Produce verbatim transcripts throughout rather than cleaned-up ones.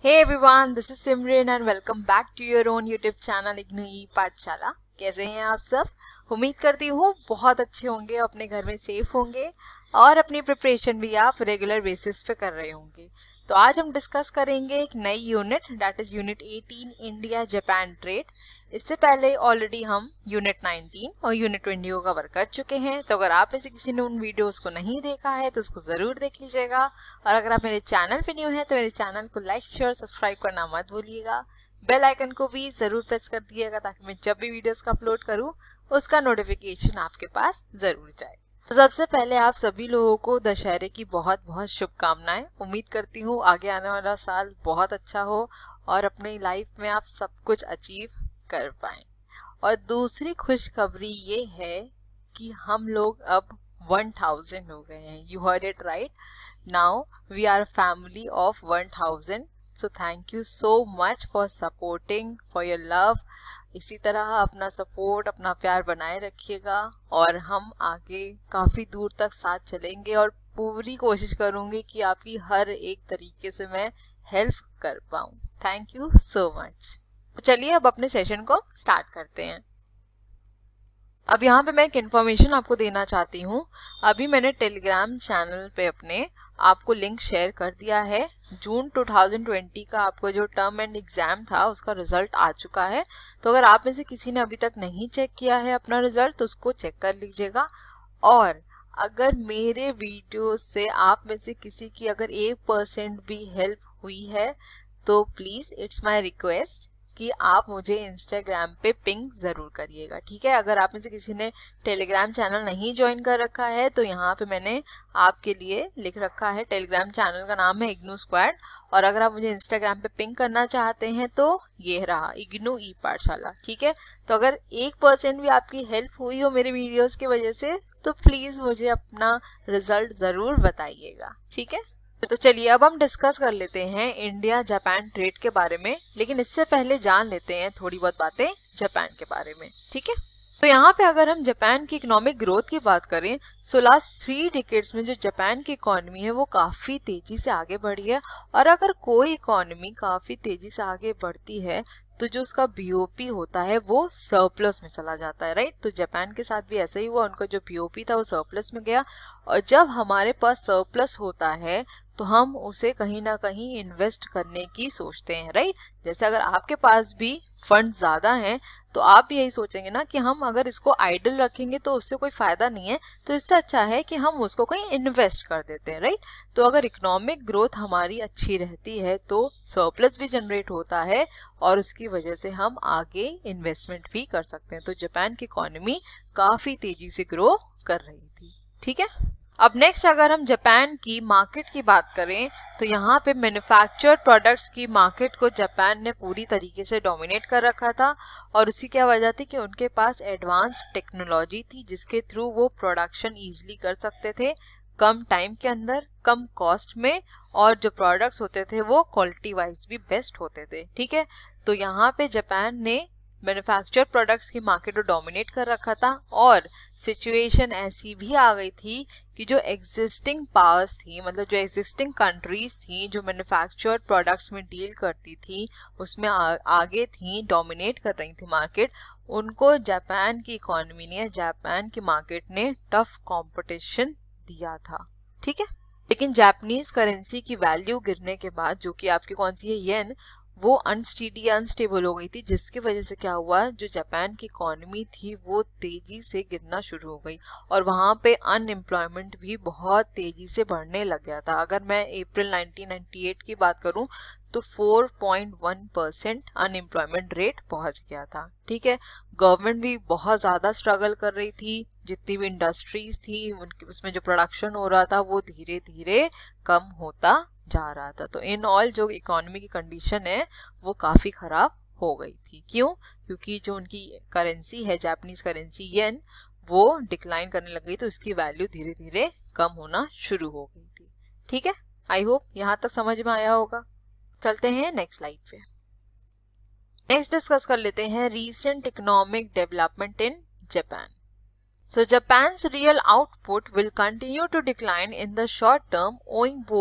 Hey everyone, this is Simran and welcome back to your own YouTube channel IGNOU ई पाठशाला। कैसे हैं आप सब? उम्मीद करती हूँ बहुत अच्छे होंगे, अपने घर में सेफ होंगे और अपनी प्रिपरेशन भी आप रेगुलर बेसिस पे कर रहे होंगे। तो आज हम डिस्कस करेंगे एक नई unit, that is unit eighteen India Japan trade. इससे पहले ऑलरेडी हम यूनिट नाइनटीन और यूनिट ट्वेंटी को कवर कर चुके हैं। तो अगर आप में से किसी ने उन वीडियोस को नहीं देखा है तो उसको ज़रूर देख लीजिएगा। और अगर आप मेरे चैनल पे न्यू हैं तो मेरे चैनल को लाइक शेयर सब्सक्राइब करना मत भूलिएगा। बेल आइकन को भी ज़रूर प्रेस कर दिएगा ताकि मैं जब भी वीडियोस का अपलोड करूँ उसका नोटिफिकेशन आपके पास ज़रूर जाए। तो सबसे पहले आप सभी लोगों को दशहरे की बहुत बहुत शुभकामनाएं। उम्मीद करती हूँ आगे आने वाला साल बहुत अच्छा हो और अपनी लाइफ में आप सब कुछ अचीव कर पाएं। और दूसरी खुशखबरी ये है कि हम लोग अब वन थाउजेंड हो गए हैं। You heard it right, now we are family of one thousand. So thank you so much for supporting, for your love. इसी तरह अपना सपोर्ट, अपना प्यार बनाए रखिएगा और हम आगे काफ़ी दूर तक साथ चलेंगे और पूरी कोशिश करूँगी कि आपकी हर एक तरीके से मैं हेल्प कर पाऊँ। Thank you so much. चलिए अब अपने सेशन को स्टार्ट करते हैं। अब यहाँ पे मैं एक इन्फॉर्मेशन आपको देना चाहती हूँ। अभी मैंने टेलीग्राम चैनल पे अपने आपको लिंक शेयर कर दिया है। जून टू थाउजेंड ट्वेंटी का आपको जो टर्म एंड एग्ज़ाम था उसका रिजल्ट आ चुका है। तो अगर आप में से किसी ने अभी तक नहीं चेक किया है अपना रिजल्ट तो उसको चेक कर लीजिएगा। और अगर मेरे वीडियो से आप में से किसी की अगर एक परसेंट भी हेल्प हुई है तो प्लीज़ इट्स माय रिक्वेस्ट कि आप मुझे इंस्टाग्राम पे पिंग ज़रूर करिएगा, ठीक है। अगर आप में से किसी ने टेलीग्राम चैनल नहीं ज्वाइन कर रखा है तो यहाँ पे मैंने आपके लिए लिख रखा है, टेलीग्राम चैनल का नाम है इग्नू स्क्वाड। और अगर आप मुझे इंस्टाग्राम पे पिंग करना चाहते हैं तो ये रहा इग्नू ई पाठशाला, ठीक है। तो अगर एक परसेंट भी आपकी हेल्प हुई हो मेरे वीडियोज़ की वजह से तो प्लीज़ मुझे अपना रिजल्ट ज़रूर बताइएगा, ठीक है। तो चलिए अब हम डिस्कस कर लेते हैं इंडिया जापान ट्रेड के बारे में, लेकिन इससे पहले जान लेते हैं थोड़ी बहुत बातें जापान के बारे में, ठीक है। तो यहाँ पे अगर हम जापान की इकोनॉमिक ग्रोथ की बात करें सो लास्ट थ्री डिकेड्स में जो जापान की इकोनॉमी है वो काफ़ी तेज़ी से आगे बढ़ी है। और अगर कोई इकोनॉमी काफ़ी तेज़ी से आगे बढ़ती है तो जो उसका बीओपी होता है वो सरप्लस में चला जाता है, राइट। तो जापान के साथ भी ऐसा ही हुआ, उनका जो बीओपी था वो सरप्लस में गया। और जब हमारे पास सरप्लस होता है तो हम उसे कहीं ना कहीं इन्वेस्ट करने की सोचते हैं, राइट। जैसे अगर आपके पास भी फंड ज़्यादा हैं तो आप भी यही सोचेंगे ना कि हम अगर इसको आइडल रखेंगे तो उससे कोई फ़ायदा नहीं है, तो इससे अच्छा है कि हम उसको कहीं इन्वेस्ट कर देते हैं, राइट। तो अगर इकोनॉमिक ग्रोथ हमारी अच्छी रहती है तो सरप्लस भी जनरेट होता है और उसकी वजह से हम आगे इन्वेस्टमेंट भी कर सकते हैं। तो जापान की इकोनॉमी काफ़ी तेज़ी से ग्रो कर रही थी, ठीक है। अब नेक्स्ट अगर हम जापान की मार्केट की बात करें तो यहाँ पे मैन्युफैक्चर्ड प्रोडक्ट्स की मार्केट को जापान ने पूरी तरीके से डोमिनेट कर रखा था। और उसकी क्या वजह थी कि उनके पास एडवांस टेक्नोलॉजी थी जिसके थ्रू वो प्रोडक्शन ईजिली कर सकते थे, कम टाइम के अंदर, कम कॉस्ट में, और जो प्रोडक्ट्स होते थे वो क्वालिटी वाइज भी बेस्ट होते थे, ठीक है। तो यहाँ पे जापान ने मैन्युफैक्चर्ड प्रोडक्ट्स की मार्केट को डोमिनेट कर रखा था। और सिचुएशन ऐसी भी आ गई थी कि जो एग्जिस्टिंग पावर्स थी, मतलब जो एग्जिस्टिंग कंट्रीज थी जो मैन्युफैक्चर्ड प्रोडक्ट्स में डील करती थी उसमें आ, आगे थी, डोमिनेट कर रही थी मार्केट, उनको जापान की इकोनॉमी ने, जापान की मार्केट ने टफ कंपटीशन दिया था, ठीक है। लेकिन जापानीज करेंसी की वैल्यू गिरने के बाद, जो कि आपकी कौन सी है, येन, वो अनस्टेडी अनस्टेबल हो गई थी, जिसकी वजह से क्या हुआ, जो जापान की इकोनॉमी थी वो तेजी से गिरना शुरू हो गई और वहाँ पे अनएम्प्लॉयमेंट भी बहुत तेजी से बढ़ने लग गया था। अगर मैं अप्रैल नाइनटीन नाइंटी एट की बात करूँ तो four point one percent unemployment rate पहुँच गया था, ठीक है। गवर्नमेंट भी बहुत ज़्यादा स्ट्रगल कर रही थी, जितनी भी इंडस्ट्रीज थी उनकी उसमें जो प्रोडक्शन हो रहा था वो धीरे धीरे कम होता जा रहा था। तो इन ऑल जो इकोनॉमी की कंडीशन है वो काफ़ी ख़राब हो गई थी। क्यों? क्योंकि जो उनकी करेंसी है, जापानीज करेंसी येन, वो डिक्लाइन करने लग गई तो उसकी वैल्यू धीरे धीरे कम होना शुरू हो गई थी, ठीक है। आई होप यहाँ तक समझ में आया होगा। चलते हैं नेक्स्ट स्लाइड पे। नेक्स्ट डिस्कस कर लेते हैं recent economic development in Japan. So Japan's real output will continue to decline in the short term owing both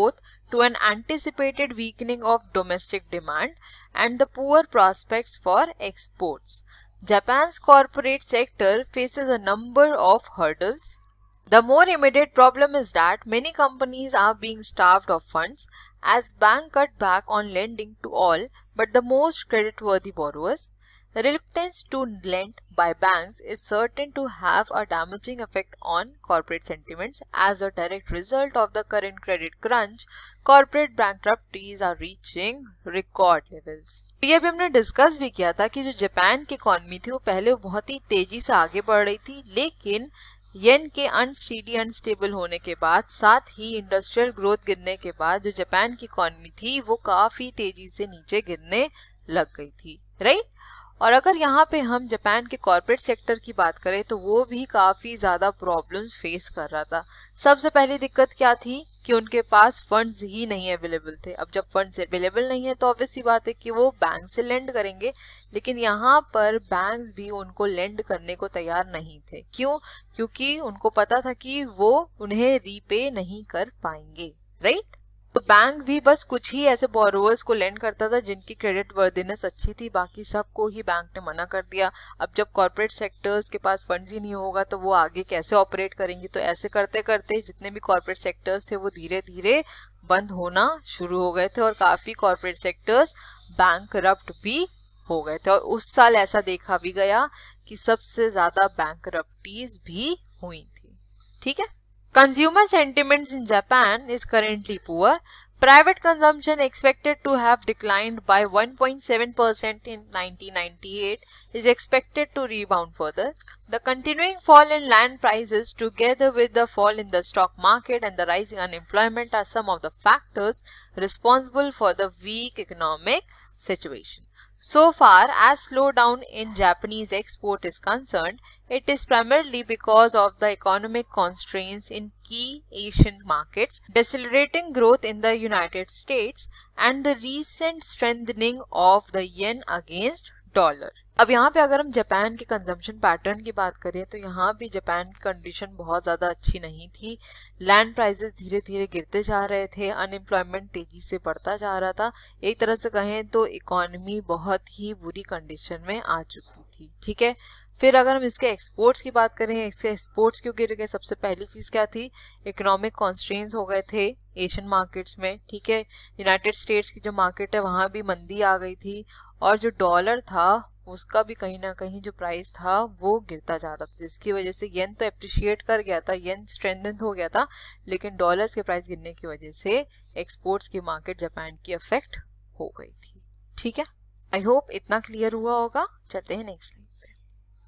to an anticipated weakening of domestic demand and the poor prospects for exports. Japan's corporate sector faces a number of hurdles. The more immediate problem is that many companies are being starved of funds as banks cut back on lending to all but the most creditworthy borrowers. Reluctance to lend by banks is certain to have a damaging effect on corporate sentiments. As a direct result of the current credit crunch, corporate bankruptcies are reaching record levels. ये अभी हमने discuss भी किया था कि जो Japan की economy थी वो पहले बहुत ही तेजी से आगे बढ़ रही थी, लेकिन येन के अनस्टेडी अनस्टेबल होने के बाद साथ ही इंडस्ट्रियल ग्रोथ गिरने के बाद जो जापान की इकोनॉमी थी वो काफी तेजी से नीचे गिरने लग गई थी, राइट। और अगर यहाँ पे हम जापान के कॉर्पोरेट सेक्टर की बात करें तो वो भी काफ़ी ज़्यादा प्रॉब्लम्स फेस कर रहा था। सबसे पहली दिक्कत क्या थी कि उनके पास फंड्स ही नहीं अवेलेबल थे। अब जब फंड्स अवेलेबल नहीं है तो ऑब्वियस सी बात है कि वो बैंक से लेंड करेंगे, लेकिन यहाँ पर बैंक्स भी उनको लेंड करने को तैयार नहीं थे। क्यों? क्योंकि उनको पता था कि वो उन्हें रीपे नहीं कर पाएंगे, राइट। तो बैंक भी बस कुछ ही ऐसे बोरोवर्स को लेंड करता था जिनकी क्रेडिट वर्दीनेस अच्छी थी, बाकी सबको ही बैंक ने मना कर दिया। अब जब कॉर्पोरेट सेक्टर्स के पास फंड्स ही नहीं होगा तो वो आगे कैसे ऑपरेट करेंगे। तो ऐसे करते करते जितने भी कॉर्पोरेट सेक्टर्स थे वो धीरे धीरे बंद होना शुरू हो गए थे और काफ़ी कॉर्पोरेट सेक्टर्स बैंकरप्ट भी हो गए थे। और उस साल ऐसा देखा भी गया कि सबसे ज़्यादा बैंकरप्टीज भी हुई थी, ठीक है। Consumer sentiments in Japan is currently poor. Private consumption expected to have declined by one point seven percent in nineteen ninety-eight is expected to rebound further. The continuing fall in land prices together with the fall in the stock market and the rising unemployment are some of the factors responsible for the weak economic situation. So far as slowdown in Japanese export is concerned, it is primarily because of the economic constraints in key Asian markets, decelerating growth in the United States, and the recent strengthening of the yen against dollar. अब यहाँ पे अगर हम Japan के consumption pattern की बात करें तो यहाँ भी जापान की कंडीशन बहुत ज़्यादा अच्छी नहीं थी। लैंड प्राइसेस धीरे धीरे गिरते जा रहे थे, अनएम्प्लॉयमेंट तेज़ी से बढ़ता जा रहा था। एक तरह से कहें तो इकोनॉमी बहुत ही बुरी कंडीशन में आ चुकी थी, ठीक है। फिर अगर हम इसके एक्सपोर्ट्स की बात करें, इसके एक्सपोर्ट्स क्यों गिर गए, सबसे पहली चीज़ क्या थी, इकोनॉमिक कॉन्स्ट्रेंट्स हो गए थे एशियन मार्केट्स में, ठीक है। यूनाइटेड स्टेट्स की जो मार्केट है वहाँ भी मंदी आ गई थी और जो डॉलर था उसका भी कहीं ना कहीं जो प्राइस था वो गिरता जा रहा था, जिसकी वजह से येन तो अप्रिशिएट कर गया था, येन स्ट्रेंथन हो गया था, लेकिन डॉलर्स के प्राइस गिरने की वजह से एक्सपोर्ट्स की मार्केट जापान की अफेक्ट हो गई थी, ठीक है। आई होप इतना क्लियर हुआ होगा। चलते हैं नेक्स्ट लिंक पे।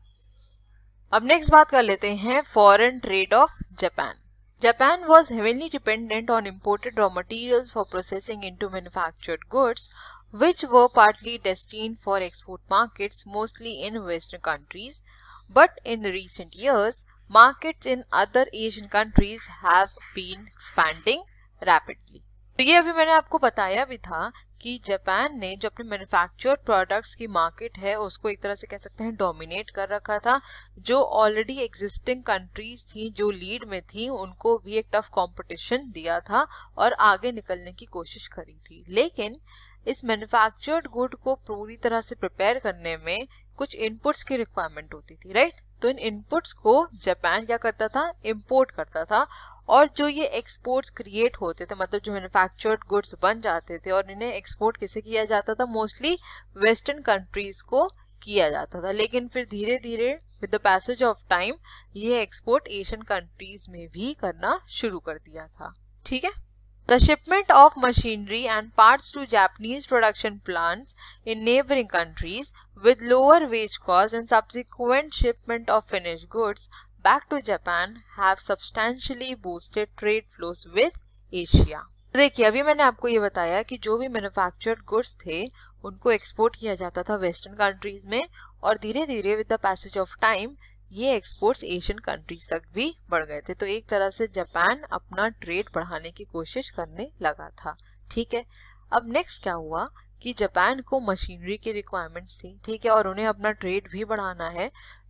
अब नेक्स्ट बात कर लेते हैं foreign trade of Japan. Japan was heavily dependent on imported raw materials for processing into manufactured goods, which were partly destined for export markets, mostly in Western countries. But in recent years, markets in other Asian countries have been expanding rapidly. तो ये अभी मैंने आपको बताया भी था कि Japan ने जो अपने मैन्युफैक्चर्ड प्रोडक्ट्स की मार्केट है उसको एक तरह से कह सकते हैं डोमिनेट कर रखा था। जो ऑलरेडी एग्जिस्टिंग कंट्रीज थी, जो लीड में थी, उनको भी एक टफ कंपटीशन दिया था और आगे निकलने की कोशिश करी थी। लेकिन इस मैन्युफैक्चर्ड गुड को पूरी तरह से प्रिपेयर करने में कुछ इनपुट्स की रिक्वायरमेंट होती थी, राइट। तो इन इनपुट्स को जापान क्या करता था, इंपोर्ट करता था। और जो ये एक्सपोर्ट्स क्रिएट होते थे, मतलब जो मैन्युफैक्चर्ड गुड्स बन जाते थे और इन्हें एक्सपोर्ट किसे किया जाता था, मोस्टली वेस्टर्न कंट्रीज को किया जाता था। लेकिन फिर धीरे धीरे with the passage of time ये एक्सपोर्ट एशियन कंट्रीज में भी करना शुरू कर दिया था, ठीक है। The shipment of machinery and parts to Japanese production plants in neighboring countries with lower wage costs and subsequent shipment of finished goods back to Japan have substantially boosted trade flows with Asia. देखिए अभी मैंने आपको ये बताया कि जो भी manufactured goods थे उनको एक्सपोर्ट किया जाता था वेस्टर्न कंट्रीज में और धीरे धीरे with the passage of time ये एक्सपोर्ट्स एशियन कंट्रीज तक भी बढ़ गए थे। तो एक तरह से जापान अपना ट्रेड बढ़ाने की कोशिश करने लगा था, ठीक है। अब नेक्स्ट क्या हुआ कि जापान को मशीनरी की रिक्वायरमेंट्स थी, ठीक है, और उन्हें अपना ट्रेड भी बढ़ाना है।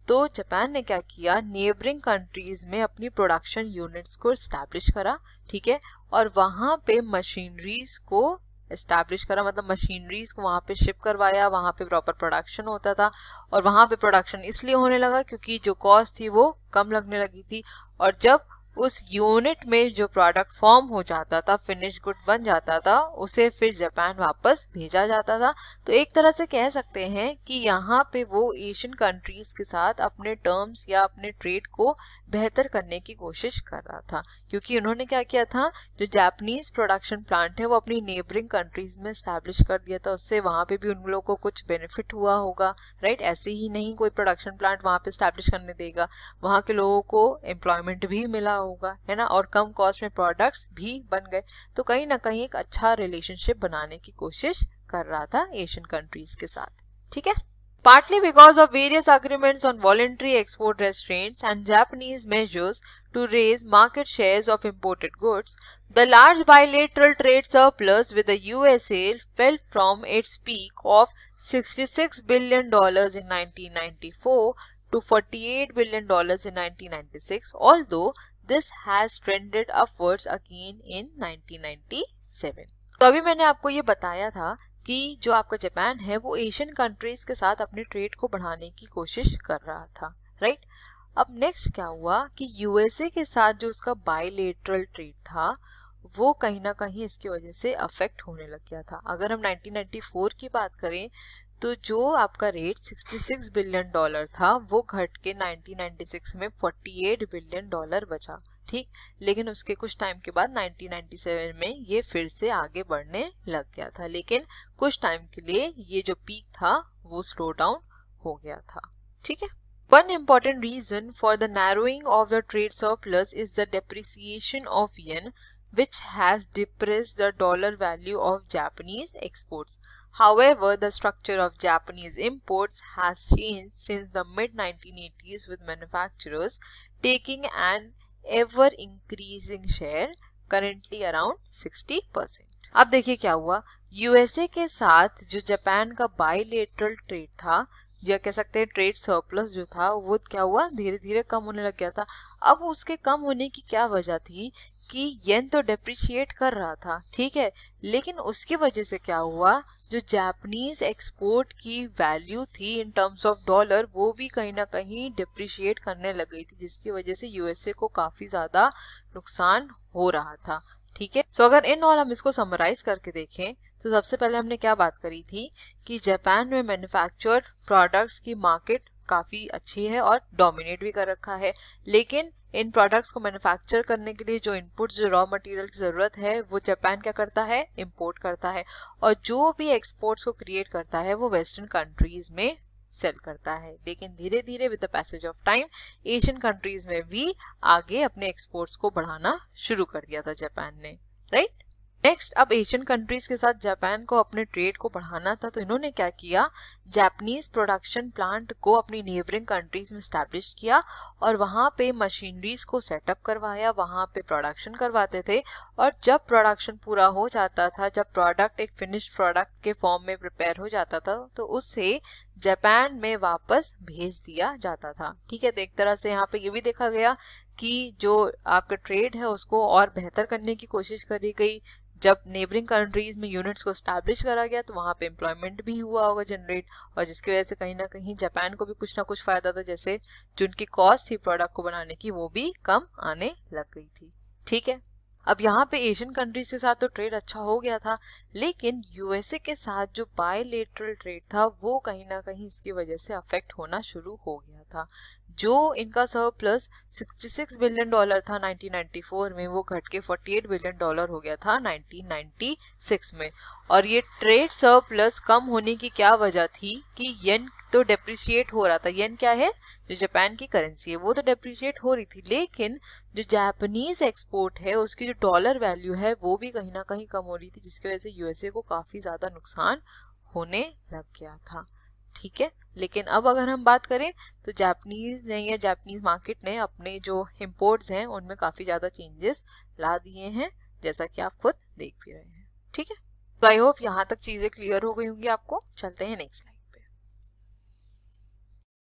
तो जापान ने क्या किया, नेबरिंग कंट्रीज में अपनी प्रोडक्शन यूनिट्स को एस्टैब्लिश करा, ठीक है, और वहां पे मशीनरीज को एस्टैब्लिश करा, मतलब मशीनरीज को वहां पे शिप करवाया, वहां पे प्रॉपर प्रोडक्शन होता था। और वहां पे प्रोडक्शन इसलिए होने लगा क्योंकि जो कॉस्ट थी वो कम लगने लगी थी, और जब उस यूनिट में जो प्रोडक्ट फॉर्म हो जाता था, फिनिश गुड बन जाता था, उसे फिर जापान वापस भेजा जाता था। तो एक तरह से कह सकते हैं कि यहाँ पे वो एशियन कंट्रीज के साथ अपने टर्म्स या अपने ट्रेड को बेहतर करने की कोशिश कर रहा था, क्योंकि उन्होंने क्या किया था, जो जापानीज प्रोडक्शन प्लांट है वो अपनी नेबरिंग कंट्रीज में एस्टैब्लिश कर दिया था, उससे वहां पे भी उन लोगों को कुछ बेनिफिट हुआ होगा, राइट। ऐसे ही नहीं कोई प्रोडक्शन प्लांट वहां पे एस्टैब्लिश करने देगा, वहां के लोगों को एम्प्लॉयमेंट भी मिला होगा, है ना, और कम कॉस्ट में प्रोडक्ट्स भी बन गए। तो कहीं ना कहीं एक अच्छा रिलेशनशिप बनाने की कोशिश कर रहा था एशियन कंट्रीज के साथ, ठीक है। Partly because of various agreements on voluntary export restraints and Japanese measures to raise market shares of imported goods, the large bilateral trade surplus with the U S A fell from its peak of sixty-six billion dollars in nineteen ninety-four to forty-eight billion dollars in nineteen ninety-six, although this has trended upwards again in nineteen ninety-seven. तो अभी मैंने आपको ये बताया था कि जो आपका जापान है वो एशियन कंट्रीज के साथ अपने ट्रेड को बढ़ाने की कोशिश कर रहा था, राइट। अब नेक्स्ट क्या हुआ कि यूएसए के साथ जो उसका बायलेटरल ट्रेड था वो कहीं ना कहीं इसकी वजह से अफेक्ट होने लग गया था। अगर हम नाइनटीन नाइंटी फोर की बात करें तो जो आपका रेट छियासठ बिलियन डॉलर था वो घट के नाइनटीन नाइंटी सिक्स में अड़तालीस बिलियन डॉलर बचा, ठीक। लेकिन उसके कुछ टाइम के बाद नाइनटीन नाइंटी सेवन में ये फिर से आगे बढ़ने लग गया था, लेकिन कुछ टाइम के लिए ये जो पीक था वो स्लो डाउन हो गया था, ठीक है। One important reason for the narrowing of the trade surplus is the depreciation of yen, which has depressed the dollar value of Japanese exports. However, the structure of Japanese imports has changed since the mid nineteen eighties, with manufacturers taking an ever increasing share, currently around sixty percent. अब देखिए क्या हुआ, USA के साथ जो Japan का bilateral trade था, या कह सकते हैं ट्रेड सरप्लस जो था, वो क्या हुआ, धीरे धीरे कम होने लग गया था। अब उसके कम होने की क्या वजह थी कि येन तो डेप्रिशिएट कर रहा था, ठीक है, लेकिन उसकी वजह से क्या हुआ, जो जापानीज एक्सपोर्ट की वैल्यू थी इन टर्म्स ऑफ डॉलर वो भी कहीं ना कहीं डेप्रिशिएट करने लग गई थी, जिसकी वजह से यूएसए को काफी ज्यादा नुकसान हो रहा था, ठीक है। सो so, अगर इन ऑल हम इसको समराइज करके देखें तो सबसे पहले हमने क्या बात करी थी कि जापान में मैन्युफैक्चर्ड प्रोडक्ट्स की मार्केट काफी अच्छी है और डोमिनेट भी कर रखा है, लेकिन इन प्रोडक्ट्स को मैन्युफैक्चर करने के लिए जो इनपुट्स, जो रॉ मटेरियल की जरूरत है वो जापान क्या करता है, इंपोर्ट करता है, और जो भी एक्सपोर्ट्स को क्रिएट करता है वो वेस्टर्न कंट्रीज में सेल करता है। लेकिन धीरे धीरे with the passage of time Asian countries में भी आगे अपने एक्सपोर्ट्स को बढ़ाना शुरू कर दिया था जापान ने, राइट। नेक्स्ट, अब एशियन कंट्रीज के साथ जापान को अपने ट्रेड को बढ़ाना था, तो इन्होंने क्या किया, जापानीज प्रोडक्शन प्लांट को अपनी नेबरिंग कंट्रीज में स्टैब्लिश किया और वहां पे मशीनरीज को सेटअप करवाया, वहां पे प्रोडक्शन करवाते थे, और जब प्रोडक्शन पूरा हो जाता था, जब प्रोडक्ट एक फिनिश्ड प्रोडक्ट के फॉर्म में प्रिपेयर हो जाता था, तो उससे जापान में वापस भेज दिया जाता था, ठीक है। तो एक तरह से यहाँ पे ये भी देखा गया कि जो आपका ट्रेड है उसको और बेहतर करने की कोशिश करी गई। जब नेबरिंग कंट्रीज में यूनिट्स को स्टैब्लिश करा गया तो वहां पे एम्प्लॉयमेंट भी हुआ होगा जनरेट, और जिसकी वजह से कहीं ना कहीं जापान को भी कुछ ना कुछ फायदा था, जैसे जो उनकी कॉस्ट थी प्रोडक्ट को बनाने की वो भी कम आने लग गई थी, ठीक है। अब यहाँ पे एशियन कंट्रीज के साथ तो ट्रेड अच्छा हो गया था, लेकिन यूएसए के साथ जो बायलेटरल ट्रेड था वो कहीं ना कहीं इसकी वजह से अफेक्ट होना शुरू हो गया था। जो इनका सरप्लस छियासठ बिलियन डॉलर था नाइनटीन नाइंटी फोर में, वो घट के अड़तालीस बिलियन डॉलर हो गया था नाइनटीन नाइंटी सिक्स में। और ये ट्रेड सरप्लस कम होने की क्या वजह थी कि येन तो डेप्रिशिएट हो रहा था, येन क्या है, जो जापान की करेंसी है, वो तो डेप्रिशिएट हो रही थी, लेकिन जो जापानीज एक्सपोर्ट है उसकी जो डॉलर वैल्यू है वो भी कहीं ना कहीं कम हो रही थी, जिसकी वजह से यूएसए को काफी ज्यादा नुकसान होने लग गया था, ठीक है। लेकिन अब अगर हम बात करें तो जापानीज ने या जापानीज मार्केट ने अपने जो इंपोर्ट्स हैं उनमें काफी ज्यादा चेंजेस ला दिए हैं, जैसा कि आप खुद देख भी रहे हैं, ठीक है। तो आई होप यहाँ तक चीजें क्लियर हो गई होंगी आपको। चलते हैं नेक्स्ट स्लाइड।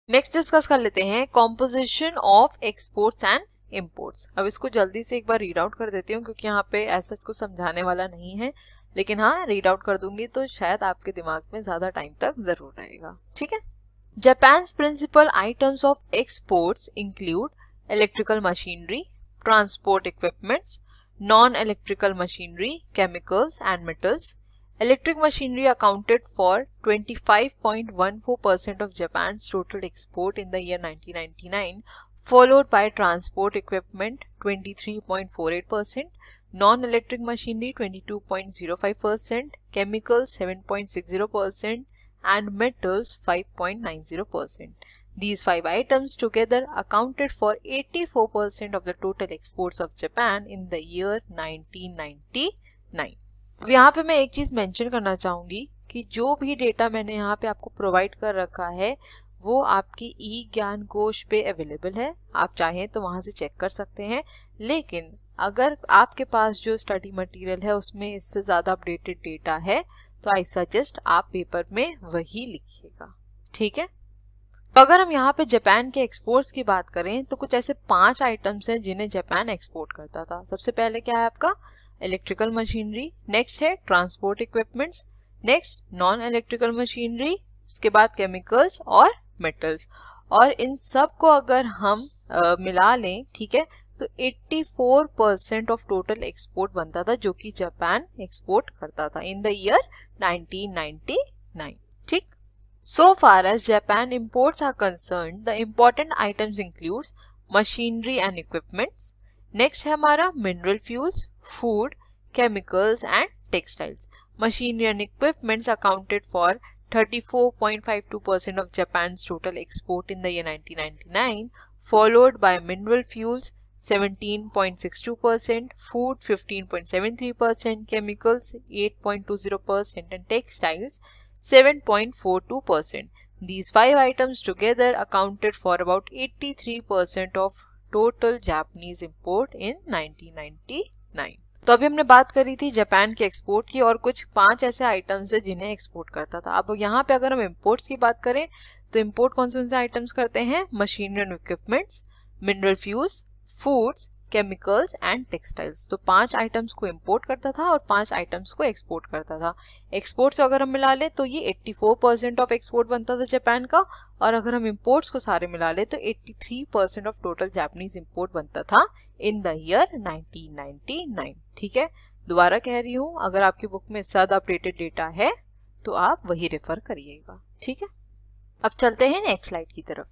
नेक्स्ट डिस्कस कर लेते हैं composition of exports and imports. अब इसको जल्दी से एक बार रीड आउट कर देती हूँ क्योंकि यहाँ पे ऐसा कुछ समझाने वाला नहीं है, लेकिन हाँ रीड आउट कर दूंगी तो शायद आपके दिमाग में ज्यादा टाइम तक जरूर रहेगा। ठीक है। Japan's principal items of exports include electrical machinery, transport equipments, non electrical machinery, chemicals and metals. Electric machinery accounted for twenty-five point one four percent of Japan's total export in the year nineteen ninety-nine, followed by transport equipment twenty-three point four eight percent, non-electric machinery twenty-two point zero five percent, chemicals seven point six zero percent, and metals five point nine zero percent. These five items together accounted for eighty-four percent of the total exports of Japan in the year nineteen ninety-nine. अब यहाँ पे मैं एक चीज mention करना चाहूंगी कि जो भी डेटा मैंने यहाँ पे आपको प्रोवाइड कर रखा है वो आपकी ई ज्ञान कोश पे अवेलेबल है, आप चाहें तो वहां से चेक कर सकते हैं। लेकिन अगर आपके पास जो स्टडी मटेरियल है उसमें इससे ज्यादा अपडेटेड डेटा है तो आई सजेस्ट आप पेपर में वही लिखिएगा। ठीक है। तो अगर हम यहाँ पे जापान के एक्सपोर्ट्स की बात करें तो कुछ ऐसे पांच आइटम्स हैं जिन्हें जापान एक्सपोर्ट करता था। सबसे पहले क्या है आपका इलेक्ट्रिकल मशीनरी, नेक्स्ट है transport equipments, next non electrical machinery, इसके बाद केमिकल्स और मेटल्स। और इन सब को अगर हम आ, मिला लें, ठीक है, तो चौरासी परसेंट ऑफ टोटल एक्सपोर्ट बनता था जो कि जापान एक्सपोर्ट करता था in the year nineteen ninety nine. ठीक। So far as Japan imports are concerned, the important items includes machinery and equipments, next है हमारा mineral fuels, food, chemicals and textiles. Machinery and equipments accounted for thirty-four point five two percent of Japan's total export in the year nineteen ninety-nine, followed by mineral fuels seventeen point six two percent, food fifteen point seven three percent, chemicals eight point two zero percent and textiles seven point four two percent. These five items together accounted for about eighty-three percent of total Japanese import in nineteen ninety-nine. तो अभी हमने बात करी थी Japan के export की और कुछ पांच ऐसे आइटम्स है जिन्हें एक्सपोर्ट करता था। अब यहाँ पे अगर हम इंपोर्ट्स की बात करें तो इंपोर्ट कौन से से आइटम्स करते हैं, machinery and equipments, mineral fuels, foods, chemicals and textiles. तो पांच आइटम्स को इंपोर्ट करता था और पांच आइटम्स को एक्सपोर्ट करता था। एक्सपोर्ट से अगर हम मिला ले तो ये चौरासी परसेंट ऑफ एक्सपोर्ट बनता था जापान का, और अगर हम इंपोर्ट्स को सारे मिला ले तो तिरासी percent of total Japanese import बनता था in the year nineteen ninety nine. ठीक है। दोबारा कह रही हूँ, अगर आपकी बुक में ज्यादा अपडेटेड डेटा है तो आप वही रेफर करिएगा। ठीक है। अब चलते हैं नेक्स्ट स्लाइड की तरफ।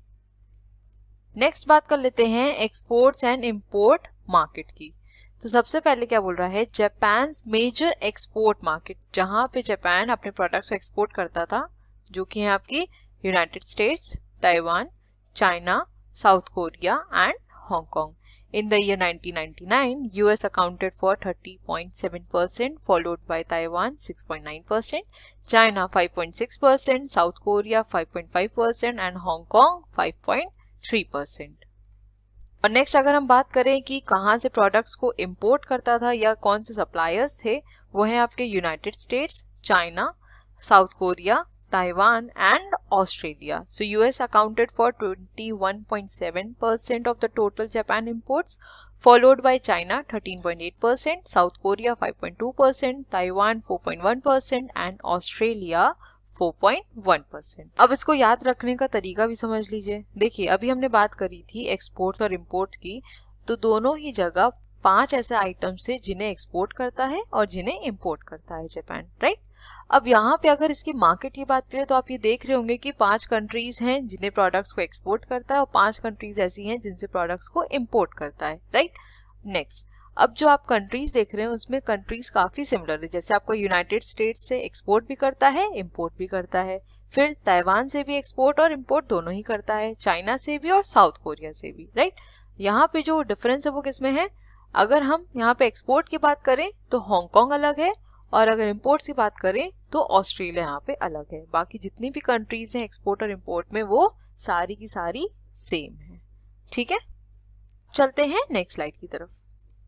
नेक्स्ट बात कर लेते हैं एक्सपोर्ट्स एंड इंपोर्ट मार्केट की। तो सबसे पहले क्या बोल रहा है, जापान मेजर एक्सपोर्ट मार्केट, जहां पे जापान अपने प्रोडक्ट्स को एक्सपोर्ट करता था, जो कि है आपकी United States, Taiwan, China, South Korea and Hong. In the year nineteen ninety-nine, U S accounted for thirty point seven percent, followed by Taiwan six point nine percent, China five point six percent, South Korea five point five percent and Hong Kong five point three percent. और next अगर हम बात करें कि कहाँ से products को import करता था या कौन से सप्लायर्स थे, वो है आपके United States, China, South Korea, Taiwan and Australia. So U S accounted for twenty-one point seven percent of the total Japan imports, followed by China thirteen point eight percent, South Korea five point two percent, Taiwan four point one percent and Australia four point one percent. अब इसको याद रखने का तरीका भी समझ लीजिए। देखिए अभी हमने बात करी थी एक्सपोर्ट्स और इंपोर्ट की, तो दोनों ही जगह पांच ऐसे आइटम्स है जिन्हें एक्सपोर्ट करता है और जिन्हें इंपोर्ट करता है जापान, राइट। अब यहाँ पे अगर इसकी मार्केट की बात करें तो आप ये देख रहे होंगे कि पांच कंट्रीज हैं जिन्हें प्रोडक्ट्स को एक्सपोर्ट करता है और पांच कंट्रीज ऐसी हैं जिनसे प्रोडक्ट्स को इंपोर्ट करता है, राइट। नेक्स्ट, अब जो आप कंट्रीज देख रहे हैं उसमें कंट्रीज काफी सिमिलर है। जैसे आपको यूनाइटेड स्टेट्स से एक्सपोर्ट भी करता है, इंपोर्ट भी करता है, फिर ताइवान से भी एक्सपोर्ट और इंपोर्ट दोनों ही करता है, चाइना से भी और साउथ कोरिया से भी, राइट। यहाँ पे जो डिफरेंस है वो किसमें है, अगर हम यहाँ पे एक्सपोर्ट की बात करें तो हांगकांग अलग है और अगर इंपोर्ट की बात करें तो ऑस्ट्रेलिया यहाँ पे अलग है। बाकी जितनी भी कंट्रीज हैं एक्सपोर्ट और इंपोर्ट में वो सारी की सारी सेम है। ठीक है, चलते हैं नेक्स्ट स्लाइड की तरफ।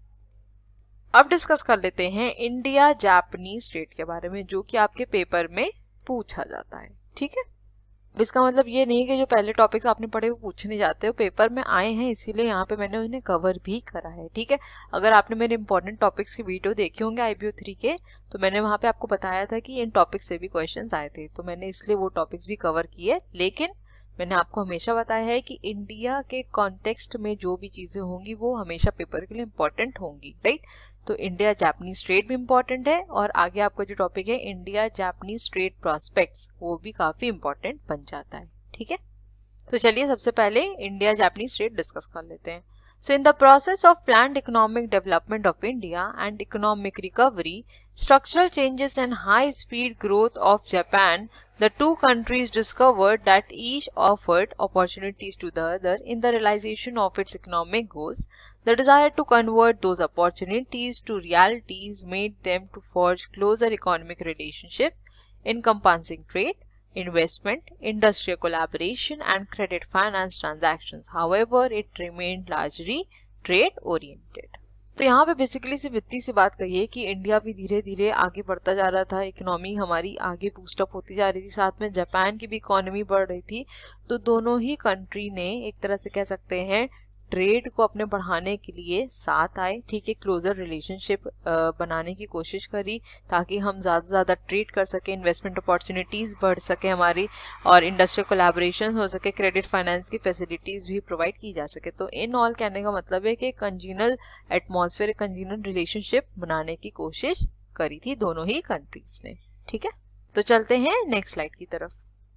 अब डिस्कस कर लेते हैं इंडिया जापानीज ट्रेड के बारे में, जो कि आपके पेपर में पूछा जाता है। ठीक है, इसका मतलब ये नहीं कि जो पहले टॉपिक्स आपने पढ़े वो पूछने जाते हो, पेपर में आए हैं इसीलिए यहाँ पे मैंने उन्हें कवर भी करा है, ठीक है। अगर आपने मेरे इंपॉर्टेंट टॉपिक्स की वीडियो देखे होंगे आई बी ओ थ्री के, तो मैंने वहाँ पे आपको बताया था कि इन टॉपिक्स से भी क्वेश्चंस आए थे, तो मैंने इसलिए वो टॉपिक्स भी कवर किए। लेकिन मैंने आपको हमेशा बताया है कि इंडिया के कॉन्टेक्स्ट में जो भी चीज़ें होंगी वो हमेशा पेपर के लिए इम्पोर्टेंट होंगी, राइट। तो इंडिया जापानीज ट्रेड भी इम्पोर्टेंट है, और आगे आपका जो टॉपिक है इंडिया जापानीज ट्रेड प्रॉस्पेक्ट्स, वो भी काफ़ी इम्पोर्टेंट बन जाता है, ठीक है। तो चलिए सबसे पहले इंडिया जापानीज ट्रेड डिस्कस कर लेते हैं। So in the process of planned economic development of India and economic recovery, structural changes and high speed growth of Japan, the two countries discovered that each offered opportunities to the other in the realization of its economic goals. The desire to convert those opportunities to realities made them to forge closer economic relationship, encompassing trade, investment, industrial collaboration and credit finance transactions. However, it remained largely trade oriented. तो यहाँ पे basically सिर्फ इतनी सी बात कही है कि India भी धीरे धीरे आगे बढ़ता जा रहा था, इकोनॉमी हमारी आगे बूस्टअप होती जा रही थी, साथ में जापान की भी इकोनॉमी बढ़ रही थी। तो दोनों ही कंट्री ने एक तरह से कह सकते हैं ट्रेड को अपने बढ़ाने के लिए साथ आए, ठीक है, क्लोजर रिलेशनशिप बनाने की कोशिश करी ताकि हम ज़्यादा से ज़्यादा ट्रेड कर सकें, इन्वेस्टमेंट अपॉर्चुनिटीज़ बढ़ सके हमारी, और इंडस्ट्रियल कोलैबोरेशन हो सके, क्रेडिट फाइनेंस की फैसिलिटीज़ भी प्रोवाइड की जा सके। तो इन ऑल कहने का मतलब है कि कंजीनल एटमॉस्फेयर, कंजीनल रिलेशनशिप बनाने की कोशिश करी थी दोनों ही कंट्रीज ने, ठीक है। तो चलते हैं नेक्स्ट स्लाइड की तरफ।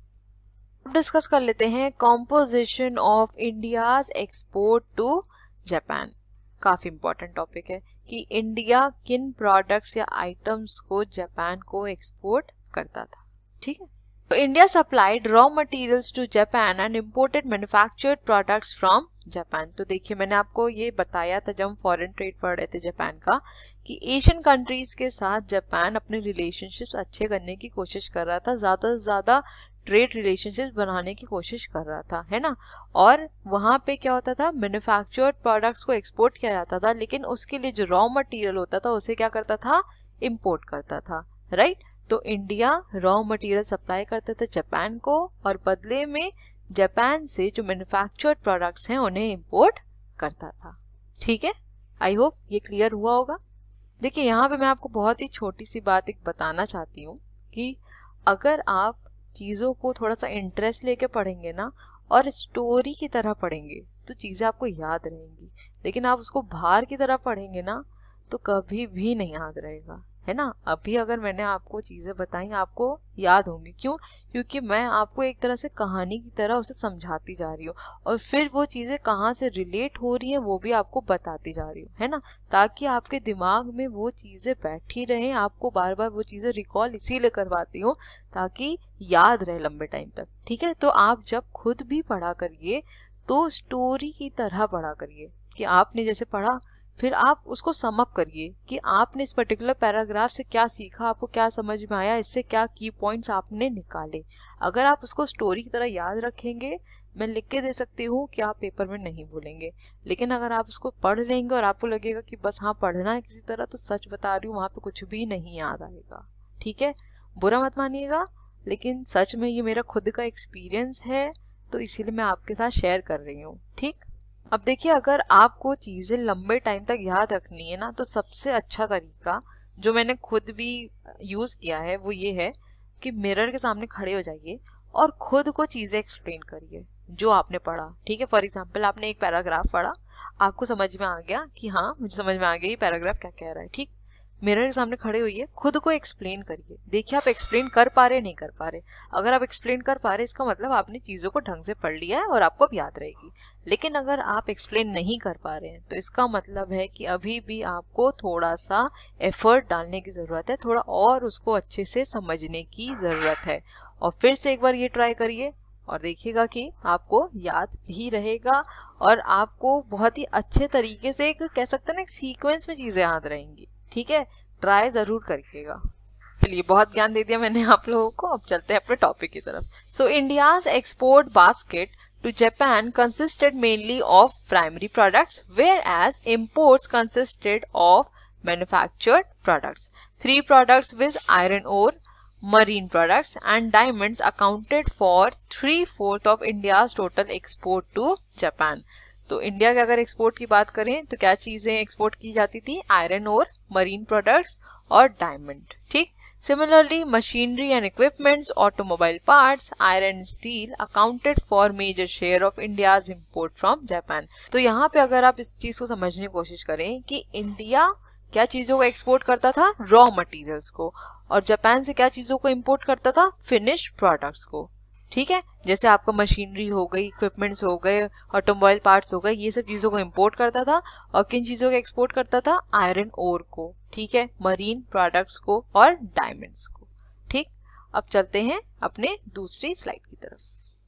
अब डिस्कस कर लेते हैं composition of India's export to Japan. काफी इंपॉर्टेंट टॉपिक है कि इंडिया किन प्रोडक्ट्स या आइटम्स को जापान को एक्सपोर्ट करता था, ठीक है। तो India supplied raw materials to Japan and imported manufactured products from Japan. तो देखिए मैंने आपको ये बताया था जब हम फॉरेन ट्रेड पढ़ रहे थे जापान का, कि एशियन कंट्रीज के साथ जापान अपने रिलेशनशिप्स अच्छे करने की कोशिश कर रहा था, ज्यादा से ज्यादा ट्रेड रिलेशनशिप बनाने की कोशिश कर रहा था, है ना। और वहाँ पे क्या होता था, मैन्युफैक्चर्ड प्रोडक्ट्स को एक्सपोर्ट किया जाता था, लेकिन उसके लिए जो रॉ मटेरियल होता था उसे क्या करता था, इंपोर्ट करता था, राइट। तो इंडिया रॉ मटेरियल सप्लाई करता था जापान को, और बदले में जापान से जो मैन्युफैक्चर्ड प्रोडक्ट्स हैं उन्हें इंपोर्ट करता था, ठीक है। आई होप ये क्लियर हुआ होगा। देखिए यहाँ पे मैं आपको बहुत ही छोटी सी बात एक बताना चाहती हूँ कि अगर आप चीज़ों को थोड़ा सा इंटरेस्ट लेके पढ़ेंगे ना, और स्टोरी की तरह पढ़ेंगे, तो चीज़ें आपको याद रहेंगी। लेकिन आप उसको भार की तरह पढ़ेंगे ना, तो कभी भी नहीं याद रहेगा, है ना। अभी अगर मैंने आपको चीज़ें बताई आपको याद होंगी, क्यों? क्योंकि मैं आपको एक तरह से कहानी की तरह उसे समझाती जा रही हूँ, और फिर वो चीज़ें कहाँ से रिलेट हो रही हैं वो भी आपको बताती जा रही हूँ, है ना, ताकि आपके दिमाग में वो चीज़ें बैठी रहें। आपको बार बार वो चीज़ें रिकॉल इसीलिए करवाती हूँ ताकि याद रहे लंबे टाइम तक, ठीक है। तो आप जब खुद भी पढ़ा करिए तो स्टोरी की तरह पढ़ा करिए, कि आपने जैसे पढ़ा फिर आप उसको सम अप करिए कि आपने इस पर्टिकुलर पैराग्राफ से क्या सीखा, आपको क्या समझ में आया, इससे क्या की पॉइंट्स आपने निकाले। अगर आप उसको स्टोरी की तरह याद रखेंगे, मैं लिख के दे सकती हूँ कि आप पेपर में नहीं भूलेंगे। लेकिन अगर आप उसको पढ़ लेंगे और आपको लगेगा कि बस हाँ पढ़ना है किसी तरह, तो सच बता रही हूँ वहाँ पे कुछ भी नहीं याद आएगा, ठीक है। बुरा मत मानिएगा, लेकिन सच में ये मेरा खुद का एक्सपीरियंस है, तो इसीलिए मैं आपके साथ शेयर कर रही हूँ, ठीक। अब देखिए अगर आपको चीज़ें लंबे टाइम तक याद रखनी है ना, तो सबसे अच्छा तरीका जो मैंने खुद भी यूज़ किया है वो ये है कि मिरर के सामने खड़े हो जाइए और खुद को चीज़ें एक्सप्लेन करिए जो आपने पढ़ा, ठीक है। फॉर एग्जाम्पल आपने एक पैराग्राफ पढ़ा, आपको समझ में आ गया कि हाँ मुझे समझ में आ गया ये पैराग्राफ क्या कह रहा है, ठीक। मिरर के सामने खड़े होइए, खुद को एक्सप्लेन करिए। देखिए आप एक्सप्लेन कर पा रहे नहीं कर पा रहे। अगर आप एक्सप्लेन कर पा रहे इसका मतलब आपने चीज़ों को ढंग से पढ़ लिया है और आपको अब याद रहेगी। लेकिन अगर आप एक्सप्लेन नहीं कर पा रहे हैं तो इसका मतलब है कि अभी भी आपको थोड़ा सा एफर्ट डालने की ज़रूरत है, थोड़ा और उसको अच्छे से समझने की ज़रूरत है। और फिर से एक बार ये ट्राई करिए और देखिएगा कि आपको याद भी रहेगा और आपको बहुत ही अच्छे तरीके से एक कह सकते हैं ना एक सीक्वेंस में चीज़ें याद रहेंगी, ठीक है। ट्राई जरूर करिएगा। चलिए बहुत ज्ञान दे दिया मैंने आप लोगों को, अब चलते हैं अपने टॉपिक की तरफ। So India's export basket to Japan consisted mainly of primary products, whereas imports consisted of manufactured products. Three products with iron ore, marine products and diamonds accounted for three fourth of India's total export to Japan. तो India के अगर export की बात करें तो क्या चीजें export की जाती थी? आयरन और मरीन प्रोडक्ट्स और डायमंड. ठीक. Similarly, machinery and equipments, automobile parts, iron and steel accounted for major share of India's import from Japan. तो यहाँ पे अगर आप इस चीज को समझने की कोशिश करें कि इंडिया क्या चीजों को एक्सपोर्ट करता था? रॉ मटेरियल्स को. और जापान से क्या चीजों को इंपोर्ट करता था? फिनिश्ड प्रोडक्ट्स को. ठीक है. जैसे आपका मशीनरी हो गई, इक्विपमेंट्स हो गए, ऑटोमोबाइल पार्ट्स हो गए, ये सब चीजों को इंपोर्ट करता था. और किन चीजों को एक्सपोर्ट करता था? आयरन ओर को. ठीक है. मरीन प्रोडक्ट्स को और डायमंड्स को. ठीक. अब चलते हैं अपने दूसरी स्लाइड की तरफ.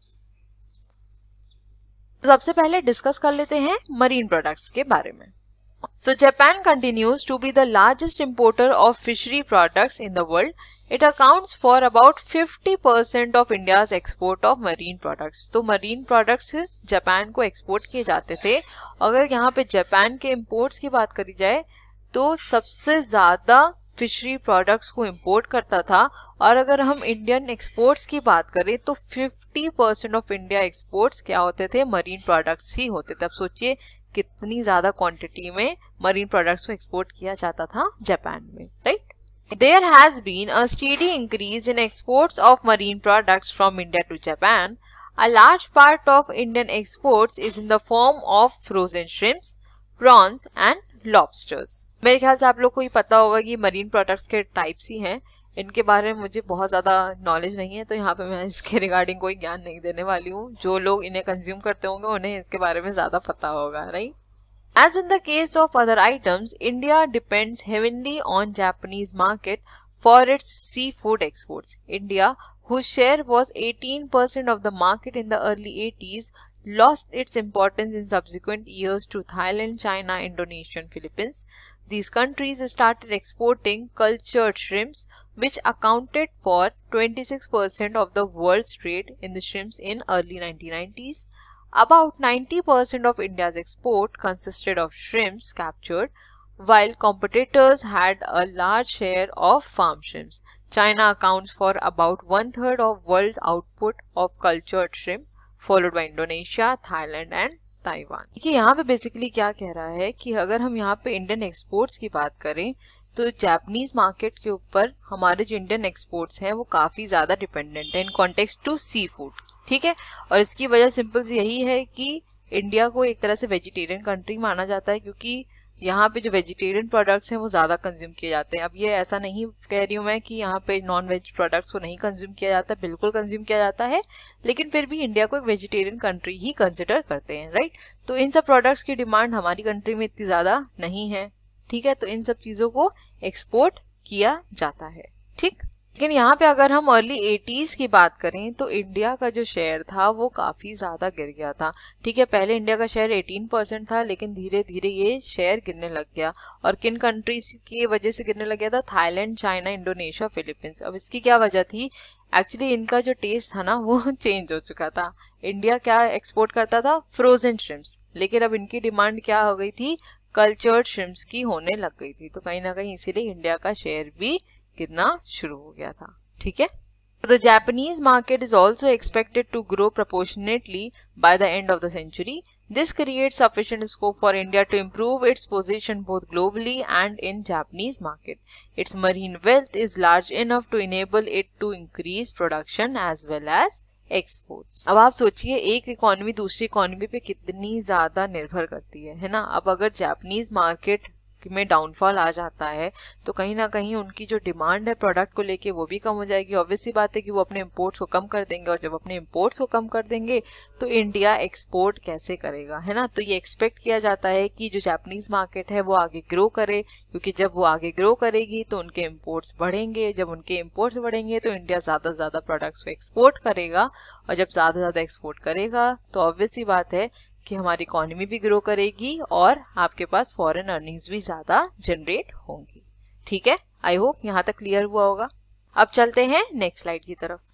तो सबसे पहले डिस्कस कर लेते हैं मरीन प्रोडक्ट्स के बारे में. So Japan continues to be the largest importer of fishery products in the world. It accounts for about fifty percent of India's export of marine products. तो marine products जापान को export किए जाते थे. अगर यहाँ पे जापान के imports की बात करी जाए तो सबसे ज्यादा फिशरी प्रोडक्ट्स को इंपोर्ट करता था. और अगर हम इंडियन एक्सपोर्ट्स की बात करें तो fifty percent of India exports क्या होते थे? मरीन प्रोडक्ट्स ही होते थे. अब सोचिए कितनी ज्यादा क्वांटिटी में मरीन प्रोडक्ट्स को एक्सपोर्ट किया जाता था जापान में. Right. There has been a steady increase in exports of marine products from India to Japan. A large part of Indian exports is in the form of frozen shrimps, prawns and lobsters. मेरे ख्याल से आप लोग को ही पता होगा कि marine products के टाइप्स ही हैं. इनके बारे में मुझे बहुत ज़्यादा नॉलेज नहीं है तो यहाँ पे मैं इसके रिगार्डिंग कोई ज्ञान नहीं देने वाली हूँ. जो लोग इन्हें कंज्यूम करते होंगे उन्हें इसके बारे में ज़्यादा पता होगा. Right. As in the case of other items, India depends heavily on Japanese market for its seafood exports. India, whose share was eighteen percent of the market in the early eighties, lost its importance in subsequent years to Thailand, China, Indonesia, and Philippines. These countries started exporting cultured shrimps, which accounted for twenty-six percent of the world's trade in the shrimps in early nineteen nineties. About ninety percent of India's export consisted of shrimps captured, while competitors had a large share of farm shrimps. China accounts for about one third of world output of cultured shrimp, followed by Indonesia, Thailand and Taiwan. देखिए यहाँ पे basically क्या कह रहा है कि अगर हम यहाँ पे इंडियन एक्सपोर्ट्स की बात करें तो जापानीज मार्केट के ऊपर हमारे जो इंडियन एक्सपोर्ट्स हैं वो काफी ज्यादा डिपेंडेंट है in context to sea food. ठीक है. और इसकी वजह सिंपल सी यही है कि इंडिया को एक तरह से वेजिटेरियन कंट्री माना जाता है क्योंकि यहाँ पे जो वेजिटेरियन प्रोडक्ट्स हैं वो ज़्यादा कंज्यूम किए जाते हैं. अब ये ऐसा नहीं कह रही हूँ मैं कि यहाँ पे नॉन वेज प्रोडक्ट्स को नहीं कंज्यूम किया जाता, बिल्कुल कंज्यूम किया जाता है, लेकिन फिर भी इंडिया को एक वेजिटेरियन कंट्री ही कंसिडर करते हैं. राइट. तो इन सब प्रोडक्ट्स की डिमांड हमारी कंट्री में इतनी ज़्यादा नहीं है. ठीक है. तो इन सब चीज़ों को एक्सपोर्ट किया जाता है. ठीक. लेकिन यहाँ पे अगर हम अर्ली एटीज़ की बात करें तो इंडिया का जो शेयर था वो काफ़ी ज़्यादा गिर गया था. ठीक है. पहले इंडिया का शेयर अठारह परसेंट था लेकिन धीरे धीरे ये शेयर गिरने लग गया. और किन कंट्रीज की वजह से गिरने लग गया था? Thailand, China, Indonesia, Philippines. अब इसकी क्या वजह थी? एक्चुअली इनका जो टेस्ट था ना वो चेंज हो चुका था. इंडिया क्या एक्सपोर्ट करता था? Frozen shrimps. लेकिन अब इनकी डिमांड क्या हो गई थी? कल्चर्ड श्रिम्प्स की होने लग गई थी. तो कहीं ना कहीं इसीलिए इंडिया का शेयर भी गिरना शुरू हो गया था. ठीक है. The Japanese market is also expected to grow proportionately by the end of the century. This creates sufficient scope for India to improve its position both globally and in Japanese market. Its marine wealth is large enough to enable it to increase production as well as exports. अब आप सोचिए एक economy दूसरी economy पे कितनी ज्यादा निर्भर करती है, है ना. अब अगर जापानीज मार्केट में डाउनफॉल आ जाता है तो कहीं ना कहीं उनकी जो डिमांड है प्रोडक्ट को लेके वो भी कम हो जाएगी. ऑब्वियस सी बात है कि वो अपने इंपोर्ट्स को कम कर देंगे और जब अपने इंपोर्ट्स को कम कर देंगे तो इंडिया एक्सपोर्ट कैसे करेगा, है ना. तो ये एक्सपेक्ट किया जाता है कि जो जापानीज मार्केट है वो आगे ग्रो करे क्योंकि जब वो आगे ग्रो करेगी तो उनके इंपोर्ट्स बढ़ेंगे. जब उनके इंपोर्ट्स बढ़ेंगे तो इंडिया ज़्यादा से ज़्यादा प्रोडक्ट्स को एक्सपोर्ट करेगा और जब ज़्यादा से ज़्यादा एक्सपोर्ट करेगा तो ऑब्वियस सी बात है कि हमारी इकोनॉमी भी ग्रो करेगी और आपके पास फॉरेन अर्निंग्स भी ज्यादा जनरेट होंगी. ठीक है. आई होप यहाँ तक क्लियर हुआ होगा. अब चलते हैं नेक्स्ट स्लाइड की तरफ.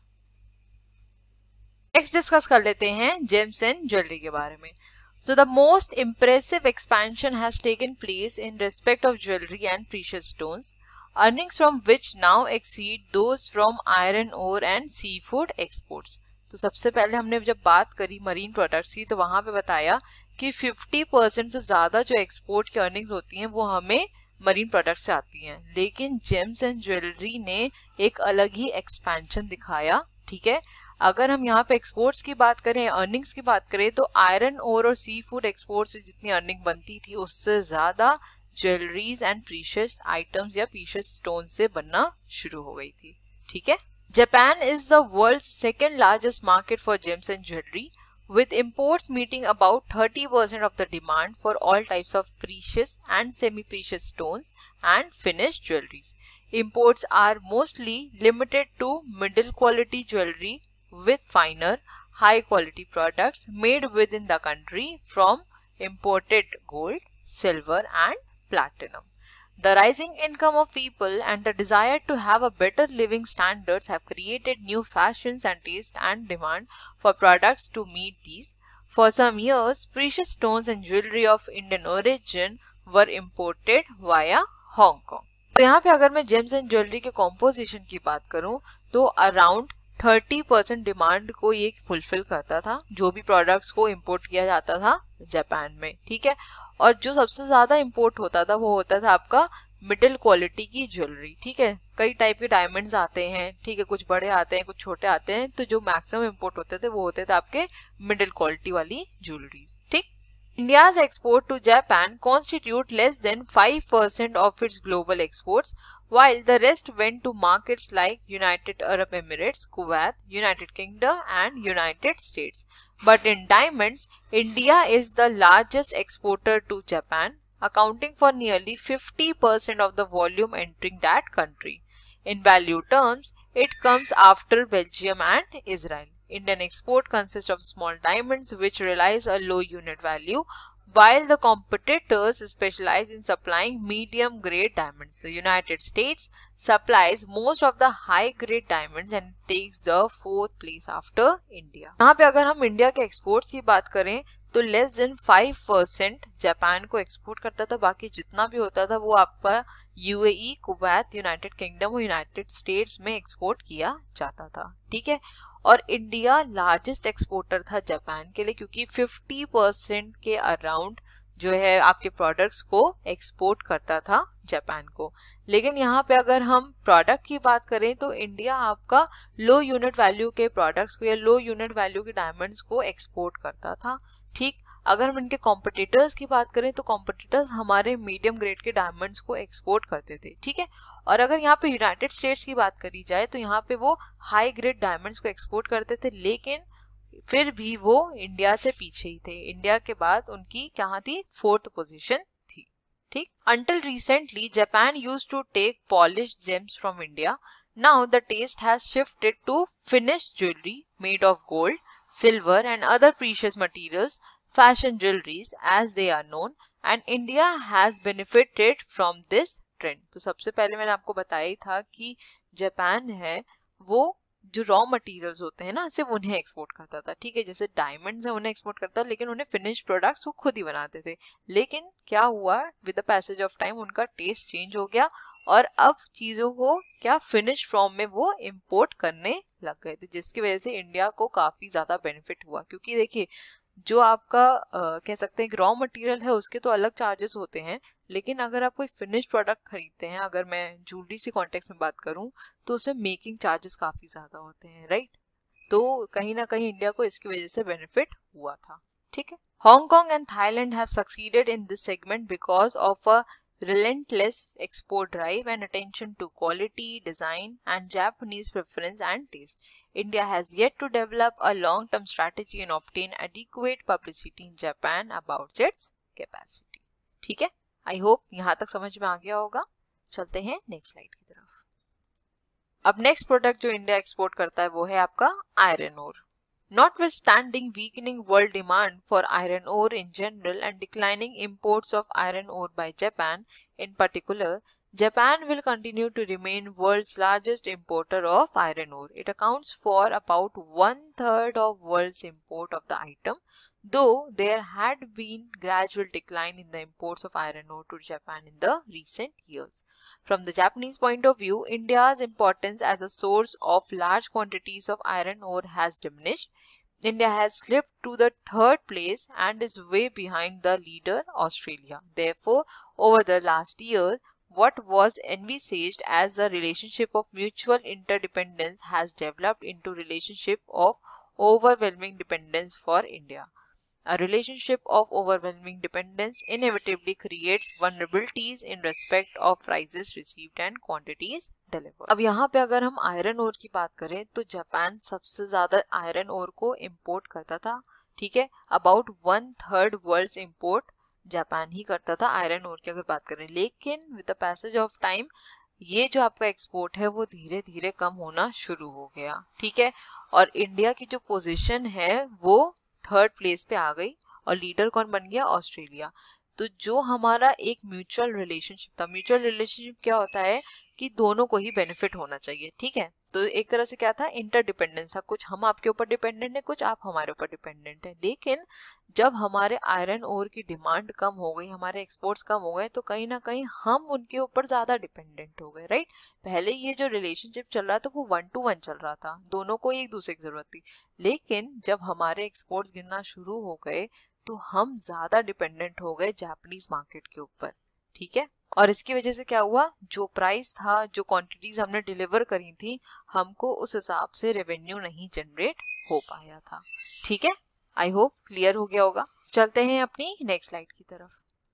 नेक्स्ट डिस्कस कर लेते हैं जेम्स एंड ज्वेलरी के बारे में. So the most impressive expansion has taken place in respect of jewelry and precious stones. earnings from which now exceed those from iron ore and seafood exports. तो सबसे पहले हमने जब बात करी मरीन प्रोडक्ट्स की तो वहां पे बताया कि फिफ्टी परसेंट से ज्यादा जो एक्सपोर्ट की अर्निंग्स होती हैं वो हमें मरीन प्रोडक्ट से आती हैं, लेकिन जेम्स एंड ज्वेलरी ने एक अलग ही एक्सपेंशन दिखाया। ठीक है, अगर हम यहाँ पे एक्सपोर्ट्स की बात करें, अर्निंग्स की बात करें, तो आयरन ओर और सी फूड एक्सपोर्ट से जितनी अर्निंग बनती थी उससे ज्यादा ज्वेलरीज एंड प्रीशियस आइटम्स या प्रीशियस स्टोन से बनना शुरू हो गई थी। ठीक है, Japan is the world's second largest market for gems and jewellery, with imports meeting about thirty percent of the demand for all types of precious and semi-precious stones and finished jewelries. Imports are mostly limited to middle quality jewelry with finer, high quality products made within the country from imported gold, silver and platinum. The rising income of people and the desire to have a better living standards have created new fashions and taste and demand for products to meet these. For some years, precious stones and jewelry of Indian origin were imported via Hong Kong. तो यहाँ पे अगर मैं gems and jewellery के composition की बात करूँ तो अराउंड थर्टी परसेंट डिमांड को ये फुलफिल करता था, जो भी प्रोडक्ट्स को इंपोर्ट किया जाता था जापान में। ठीक है, और जो सबसे ज्यादा इंपोर्ट होता था वो होता था आपका मिडिल क्वालिटी की ज्वेलरी। ठीक है, कई टाइप के डायमंड्स आते हैं, ठीक है, कुछ बड़े आते हैं, कुछ छोटे आते हैं, तो जो मैक्सिमम इंपोर्ट होते थे वो होते थे आपके मिडिल क्वालिटी वाली ज्वेलरीज। ठीक, India's export to Japan constitute less than five percent of its global exports, while the rest went to markets like United Arab Emirates, Kuwait, United Kingdom and United States. But in diamonds, India is the largest exporter to Japan, accounting for nearly fifty percent of the volume entering that country. In value terms, it comes after Belgium and Israel. Indian export consists of small diamonds which realize a low unit value, while the competitors specialize in supplying medium grade diamonds. The United States supplies most of the high grade diamonds and takes the fourth place after India. यहाँ पे अगर हम India के exports की बात करें तो less than five percent Japan को एक्सपोर्ट करता था, बाकी जितना भी होता था वो आपका यूएई, कुवैत, यूनाइटेड किंगडम और यूनाइटेड स्टेट्स में एक्सपोर्ट किया जाता था। ठीक है, और इंडिया लार्जेस्ट एक्सपोर्टर था जापान के लिए, क्योंकि फिफ्टी परसेंट के अराउंड जो है आपके प्रोडक्ट्स को एक्सपोर्ट करता था जापान को। लेकिन यहाँ पे अगर हम प्रोडक्ट की बात करें तो इंडिया आपका लो यूनिट वैल्यू के प्रोडक्ट्स को या लो यूनिट वैल्यू के डायमंड्स को एक्सपोर्ट करता था। ठीक, अगर हम इनके कॉम्पिटिटर्स की बात करें तो कॉम्पिटिटर्स हमारे मीडियम ग्रेड के डायमंड्स को एक्सपोर्ट करते थे। ठीक है, और अगर यहाँ पे यूनाइटेड स्टेट्स की बात करी जाए तो यहाँ पे वो हाई ग्रेड डायमंड्स को एक्सपोर्ट करते थे, लेकिन फिर भी वो इंडिया से पीछे ही थे। इंडिया के बाद उनकी कहाँ थी, फोर्थ पोजीशन थी। ठीक, until recently Japan used to take polished gems from India. Now the taste has shifted to finished jewelry made of gold, silver and other precious materials, fashion jewelries as they are known, and India has benefited from this trend. तो सबसे पहले मैंने आपको बताया ही था कि Japan है वो जो रॉ मटेरियल्स होते हैं ना सिर्फ उन्हें एक्सपोर्ट करता था। ठीक है, जैसे डायमंड्स है उन्हें एक्सपोर्ट करता, लेकिन उन्हें फिनिश प्रोडक्ट्स वो खुद ही बनाते थे। लेकिन क्या हुआ, with the passage of time उनका टेस्ट चेंज हो गया और अब चीजों को क्या फिनिश फॉर्म में वो इंपोर्ट करने लग गए थे, जिसकी वजह से इंडिया को काफी ज्यादा बेनिफिट हुआ। क्योंकि देखिए जो आपका आ, कह सकते हैं रॉ मटेरियल है उसके तो अलग चार्जेस होते हैं, लेकिन अगर आप कोई फिनिश प्रोडक्ट खरीदते हैं, अगर मैं ज्वेलरी से कॉन्टेक्स्ट में बात करूं तो उसमें मेकिंग चार्जेस काफी ज्यादा होते हैं, राइट। तो कहीं ना कहीं इंडिया को इसकी वजह से बेनिफिट हुआ था। ठीक है, Hong Kong and Thailand have succeeded in this segment because of a relentless export drive and attention to quality, design and Japanese preference and taste. India has yet to develop a long-term strategy and obtain adequate publicity in Japan about its capacity. ठीक है, I hope यहाँ तक समझ में आ गया होगा। चलते हैं नेक्स्ट स्लाइड की तरफ। अब नेक्स्ट प्रोडक्ट जो इंडिया एक्सपोर्ट करता है वो है आपका iron ore. Notwithstanding weakening world demand for iron ore in general and declining imports of iron ore by Japan in particular, Japan will continue to remain world's largest importer of iron ore. It accounts for about one third of world's import of the item, though there had been gradual decline in the imports of iron ore to Japan in the recent years. From the Japanese point of view, India's importance as a source of large quantities of iron ore has diminished. India has slipped to the third place and is way behind the leader, Australia. Therefore, over the last year, what was envisaged as a relationship of mutual interdependence has developed into a relationship of overwhelming dependence for India. A relationship of overwhelming dependence inevitably creates vulnerabilities in respect of prices received and quantities delivered. अब यहाँ पे अगर हम iron ore की बात करें तो Japan सबसे ज्यादा आयरन ओर को इंपोर्ट करता था, ठीक है. About one third world's import Japan ही करता था आयरन ओर की अगर बात करें. लेकिन with the passage of time ये जो आपका एक्सपोर्ट है वो धीरे धीरे कम होना शुरू हो गया, ठीक है. और इंडिया की जो पोजीशन है वो थर्ड प्लेस पे आ गई और लीडर कौन बन गया? ऑस्ट्रेलिया. तो जो हमारा एक म्यूचुअल रिलेशनशिप था, म्यूचुअल रिलेशनशिप क्या होता है कि दोनों को ही बेनिफिट होना चाहिए, ठीक है. तो एक तरह से क्या था? इंटरडिपेंडेंस था. कुछ हम आपके ऊपर डिपेंडेंट है, कुछ आप हमारे ऊपर डिपेंडेंट है. लेकिन जब हमारे आयरन ओर की डिमांड कम हो गई, हमारे एक्सपोर्ट्स कम हो गए, तो कहीं ना कहीं हम उनके ऊपर ज्यादा डिपेंडेंट हो गए, राइट. पहले ये जो रिलेशनशिप चल रहा था वो वन टू वन चल रहा था, दोनों को एक दूसरे की जरूरत थी. लेकिन जब हमारे एक्सपोर्ट्स गिरना शुरू हो गए तो हम ज्यादा डिपेंडेंट हो गए जापानीज मार्केट के ऊपर, ठीक है. और इसकी वजह से क्या हुआ? जो प्राइस था, जो क्वांटिटीज हमने डिलीवर करी थी, हमको उस हिसाब से रेवेन्यू नहीं जनरेट हो पाया था, ठीक है. आई होप क्लियर हो गया होगा. चलते हैं अपनी नेक्स्ट स्लाइड की तरफ.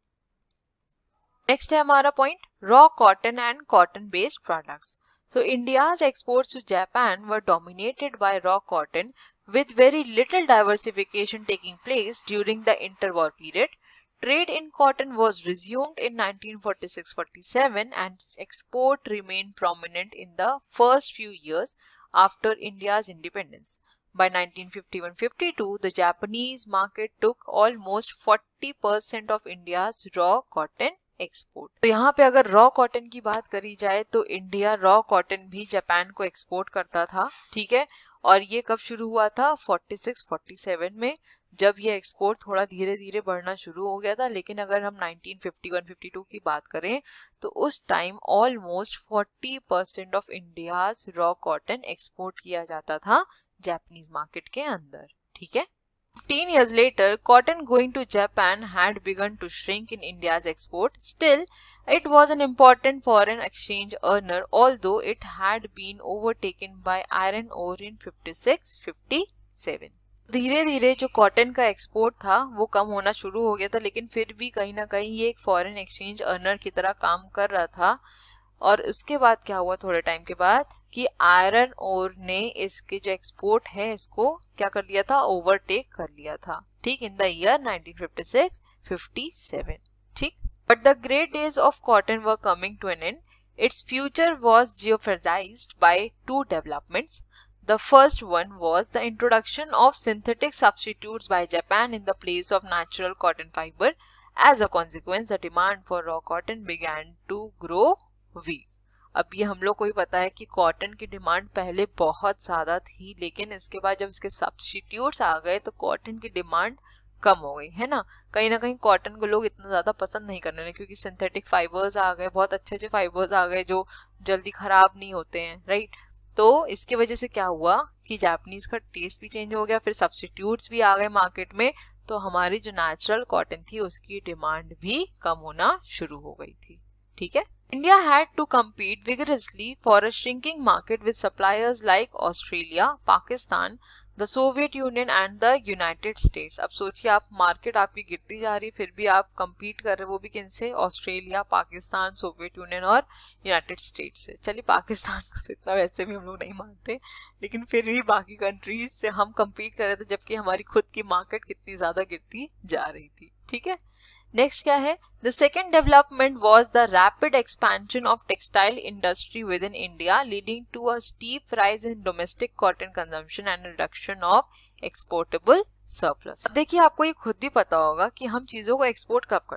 नेक्स्ट है हमारा point raw cotton and cotton based products. So India's exports to Japan were dominated by raw cotton, with very little diversification taking place during the interwar period. Trade in cotton was resumed in nineteen forty-six forty-seven and export remained prominent in the first few years after India's independence. By nineteen fifty-one fifty-two, the Japanese market took almost forty percent of India's raw cotton export. तो यहाँ पे अगर raw cotton की बात करी जाए तो India raw cotton भी जापान को एक्सपोर्ट करता था, ठीक है. और ये कब शुरू हुआ था? फोर्टी सिक्स फोर्टी सेवन में, जब ये एक्सपोर्ट थोड़ा धीरे धीरे बढ़ना शुरू हो गया था. लेकिन अगर हम nineteen fifty one fifty two की बात करें तो उस time almost forty percent of India's raw cotton export किया जाता था जापानीज मार्केट के अंदर, ठीक है. fifteen years later, cotton going to Japan had begun to shrink in India's export. Still, it was an important foreign exchange earner, although it had been overtaken by iron ore in fifty-six fifty-seven. धीरे धीरे जो cotton का export था वो कम होना शुरू हो गया था, लेकिन फिर भी कहीं ना कहीं ये एक फॉरेन एक्सचेंज अर्नर की तरह काम कर रहा था. और उसके बाद क्या हुआ थोड़े टाइम के बाद कि आयरन ओर ने इसके जो एक्सपोर्ट है इसको क्या कर लिया था? ओवरटेक कर लिया था, ठीक, in the year nineteen fifty six fifty seven, ठीक. But the great days of cotton were coming to an end. Its future was jeopardized by two developments. The first one was the introduction of synthetic substitutes by Japan in the place of natural cotton fiber. As a consequence, the demand for raw cotton began to grow weak. अब ये हम लोग को ही पता है कि cotton की demand पहले बहुत ज़्यादा थी, लेकिन इसके बाद जब इसके सब्स्टिट्यूट्स आ गए तो कॉटन की डिमांड कम हो गई, है ना. कहीं ना कहीं कॉटन को लोग इतना ज़्यादा पसंद नहीं करने लगे क्योंकि सिंथेटिक फाइबर्स आ गए, बहुत अच्छे अच्छे फाइबर्स आ गए जो जल्दी ख़राब नहीं होते हैं, राइट. तो इसकी वजह से क्या हुआ कि जापानीज का टेस्ट भी चेंज हो गया, फिर सब्स्टिट्यूट्स भी आ गए मार्केट में, तो हमारी जो नेचुरल कॉटन थी उसकी डिमांड भी कम होना शुरू हो गई थी, ठीक है. India had to compete vigorously for a shrinking market with suppliers like Australia, Pakistan, the Soviet Union and the United States. अब सोचिए आप, मार्केट आपकी गिरती जा रही फिर भी आप compete कर रहे, वो भी किन से? ऑस्ट्रेलिया, पाकिस्तान, सोवियत यूनियन और यूनाइटेड स्टेट्स से. चलिए पाकिस्तान को तो इतना वैसे भी हम लोग नहीं मानते, लेकिन फिर भी बाकी कंट्रीज से हम compete कर रहे थे जबकि हमारी खुद की मार्केट कितनी ज्यादा गिरती जा रही थी, ठीक है. नेक्स्ट क्या है? The second development was the rapid expansion of textile industry within India, leading to a steep rise in domestic cotton consumption and reduction of exportable surplus. देखिए आपको ये खुद भी पता होगा कि हम चीजों को एक्सपोर्ट कब करते हैं?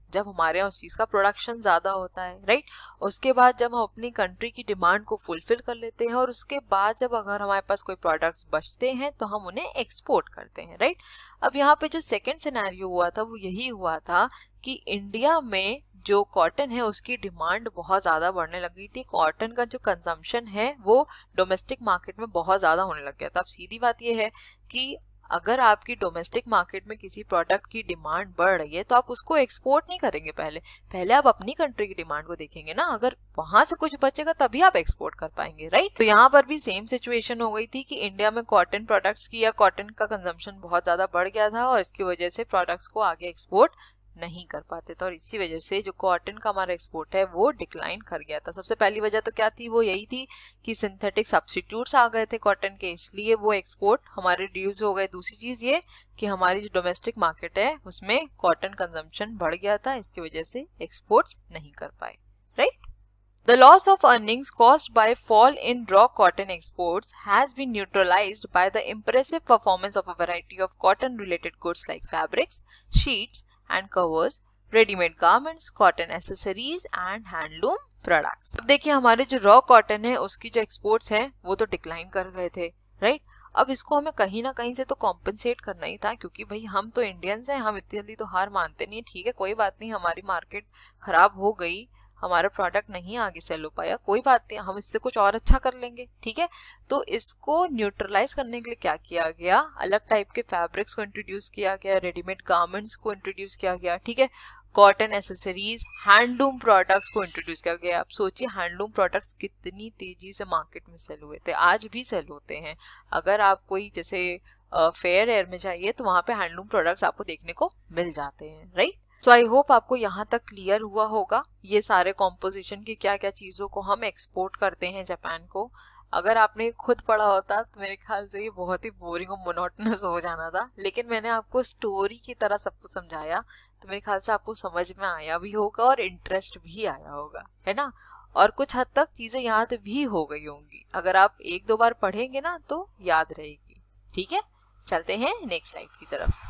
जब हमारे यहाँ उस चीज़ का प्रोडक्शन ज़्यादा होता है, राइट। उसके बाद जब हम अपनी कंट्री की डिमांड को फुलफिल कर लेते हैं और उसके बाद जब अगर हमारे पास कोई प्रोडक्ट्स बचते हैं तो हम उन्हें एक्सपोर्ट करते हैं, राइट। अब यहाँ पे जो सेकेंड सिनेरियो हुआ था वो यही हुआ था कि इंडिया में जो कॉटन है उसकी डिमांड बहुत ज़्यादा बढ़ने लग गई थी। कॉटन का जो कंजम्पशन है वो डोमेस्टिक मार्केट में बहुत ज़्यादा होने लग गया था। अब सीधी बात ये है कि अगर आपकी डोमेस्टिक मार्केट में किसी प्रोडक्ट की डिमांड बढ़ रही है तो आप उसको एक्सपोर्ट नहीं करेंगे, पहले पहले आप अपनी कंट्री की डिमांड को देखेंगे ना। अगर वहां से कुछ बचेगा तभी आप एक्सपोर्ट कर पाएंगे, राइट। तो यहाँ पर भी सेम सिचुएशन हो गई थी कि इंडिया में कॉटन प्रोडक्ट्स की या कॉटन का कंजम्पशन बहुत ज्यादा बढ़ गया था और इसकी वजह से प्रोडक्ट्स को आगे एक्सपोर्ट नहीं कर पाते थे और इसी वजह से जो कॉटन का हमारा एक्सपोर्ट है वो डिक्लाइन कर गया था। सबसे पहली वजह तो क्या थी, वो यही थी कि सिंथेटिक सब्स्टिट्यूट्स आ गए थे कॉटन के, इसलिए वो एक्सपोर्ट हमारे रिड्यूस हो गए। दूसरी चीज ये कि हमारी जो डोमेस्टिक मार्केट है उसमें कॉटन कंजम्पशन बढ़ गया था, इसकी वजह से एक्सपोर्ट्स नहीं कर पाए, right. The loss of earnings caused by fall in raw cotton exports has been neutralized by the impressive performance of a variety of cotton-related goods like fabrics, sheets and covers, ready-made garments, cotton accessories and handloom products. अब देखिए हमारे जो raw cotton है उसकी जो exports हैं वो तो डिक्लाइन कर गए थे, राइट। अब इसको हमें कहीं ना कहीं से तो कॉम्पनसेट करना ही था, क्योंकि भाई हम तो इंडियंस हैं, हम इतनी जल्दी तो हार मानते नहीं। ठीक है, कोई बात नहीं, हमारी मार्केट खराब हो गई, हमारा प्रोडक्ट नहीं आगे सेल हो पाया, कोई बात नहीं, हम इससे कुछ और अच्छा कर लेंगे, ठीक है। तो इसको न्यूट्रलाइज करने के लिए क्या किया गया, अलग टाइप के फैब्रिक्स को इंट्रोड्यूस किया गया, रेडीमेड गारमेंट्स को इंट्रोड्यूस किया गया, ठीक है, कॉटन एसेसरीज, हैंडलूम प्रोडक्ट्स को इंट्रोड्यूस किया गया। आप सोचिए हैंडलूम प्रोडक्ट्स कितनी तेजी से मार्केट में सेल हुए थे, आज भी सेल होते हैं। अगर आप कोई जैसे फेयर एयर में जाइए तो वहां पे हैंडलूम प्रोडक्ट्स आपको देखने को मिल जाते हैं, राइट। सो आई होप आपको यहाँ तक क्लियर हुआ होगा ये सारे कॉम्पोजिशन की क्या क्या चीज़ों को हम एक्सपोर्ट करते हैं जापान को। अगर आपने खुद पढ़ा होता तो मेरे ख्याल से ये बहुत ही बोरिंग और मोनोटोनस हो जाना था, लेकिन मैंने आपको स्टोरी की तरह सब कुछ समझाया तो मेरे ख्याल से आपको समझ में आया भी होगा और इंटरेस्ट भी आया होगा, है ना। और कुछ हद तक चीज़ें याद भी हो गई होंगी, अगर आप एक दो बार पढ़ेंगे ना तो याद रहेगी, ठीक है। चलते हैं नेक्स्ट स्लाइड की तरफ।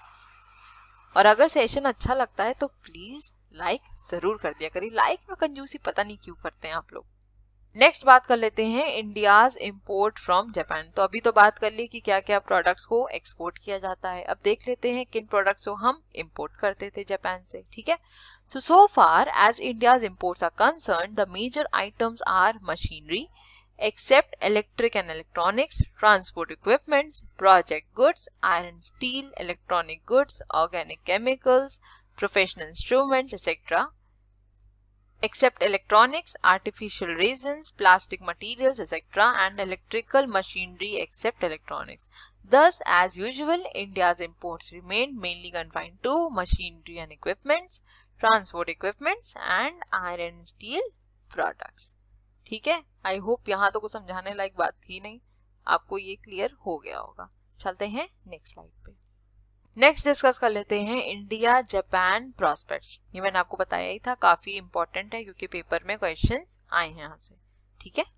और अगर सेशन अच्छा लगता है तो प्लीज लाइक जरूर कर दिया करिए, लाइक में कंजूसी पता नहीं क्यों करते हैं आप लोग। नेक्स्ट बात कर लेते हैं इंडियाज इंपोर्ट फ्रॉम जापान। तो अभी तो बात कर ली कि क्या क्या प्रोडक्ट्स को एक्सपोर्ट किया जाता है, अब देख लेते हैं किन प्रोडक्ट्स को हम इंपोर्ट करते थे जापान से, ठीक है। So so far as India's imports are concerned, the major items are machinery except electric and electronics, transport equipments, project goods, iron, steel, electronic goods, organic chemicals, professional instruments, et cetera. Except electronics, artificial resins, plastic materials, et cetera, and electrical machinery except electronics. Thus, as usual, India's imports remained mainly confined to machinery and equipments, transport equipments, and iron and steel products. ठीक है, I hope यहाँ तो कुछ समझाने लायक बात थी नहीं, आपको ये क्लियर हो गया होगा। चलते हैं नेक्स्ट स्लाइड पे। नेक्स्ट डिस्कस कर लेते हैं इंडिया जापान प्रॉस्पेक्ट्स। ये मैंने आपको बताया ही था, काफी इंपॉर्टेंट है क्योंकि पेपर में क्वेश्चंस आए हैं यहाँ से, ठीक है।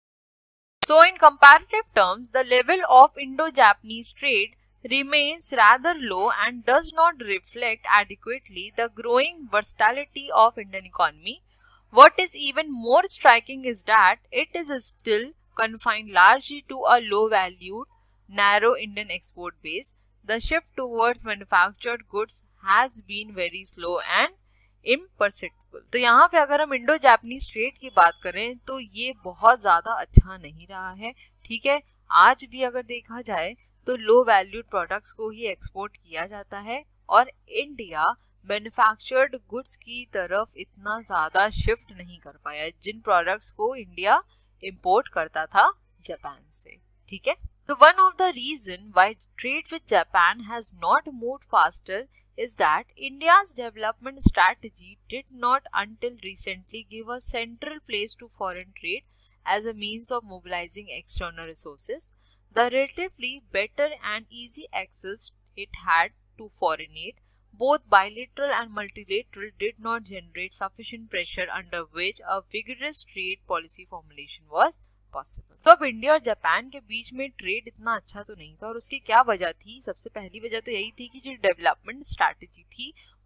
So in comparative terms the level of Indo Japanese trade remains rather low and does not reflect adequately the growing versatility of Indian economy. What is even more striking is that it is still confined largely to a low-valued, narrow Indian export base. The shift towards manufactured goods has been very slow and imperceptible. तो यहाँ पे अगर हम Indo Japanese trade की बात करें तो ये बहुत ज़्यादा अच्छा नहीं रहा है, ठीक है। आज भी अगर देखा जाए तो लो वैल्यूड प्रोडक्ट्स को ही एक्सपोर्ट किया जाता है और इंडिया मैन्युफैक्चर्ड गुड्स की तरफ इतना ज्यादा शिफ्ट नहीं कर पाया जिन प्रोडक्ट्स को इंडिया इंपोर्ट करता था जापान से, ठीक है। तो one of the reason why trade with Japan has not moved faster is that India's development strategy did not until recently give a central place to foreign trade as a means of mobilizing external resources. The relatively better and easy access it had to foreign aid, both bilateral and multilateral, did not generate sufficient pressure under which a vigorous trade policy formulation was possible. तो अब India और Japan के बीच में trade इतना अच्छा तो नहीं था और उसकी क्या वजह थी। सबसे पहली वजह तो यही थी कि जो डेवलपमेंट स्ट्रैटेजी थी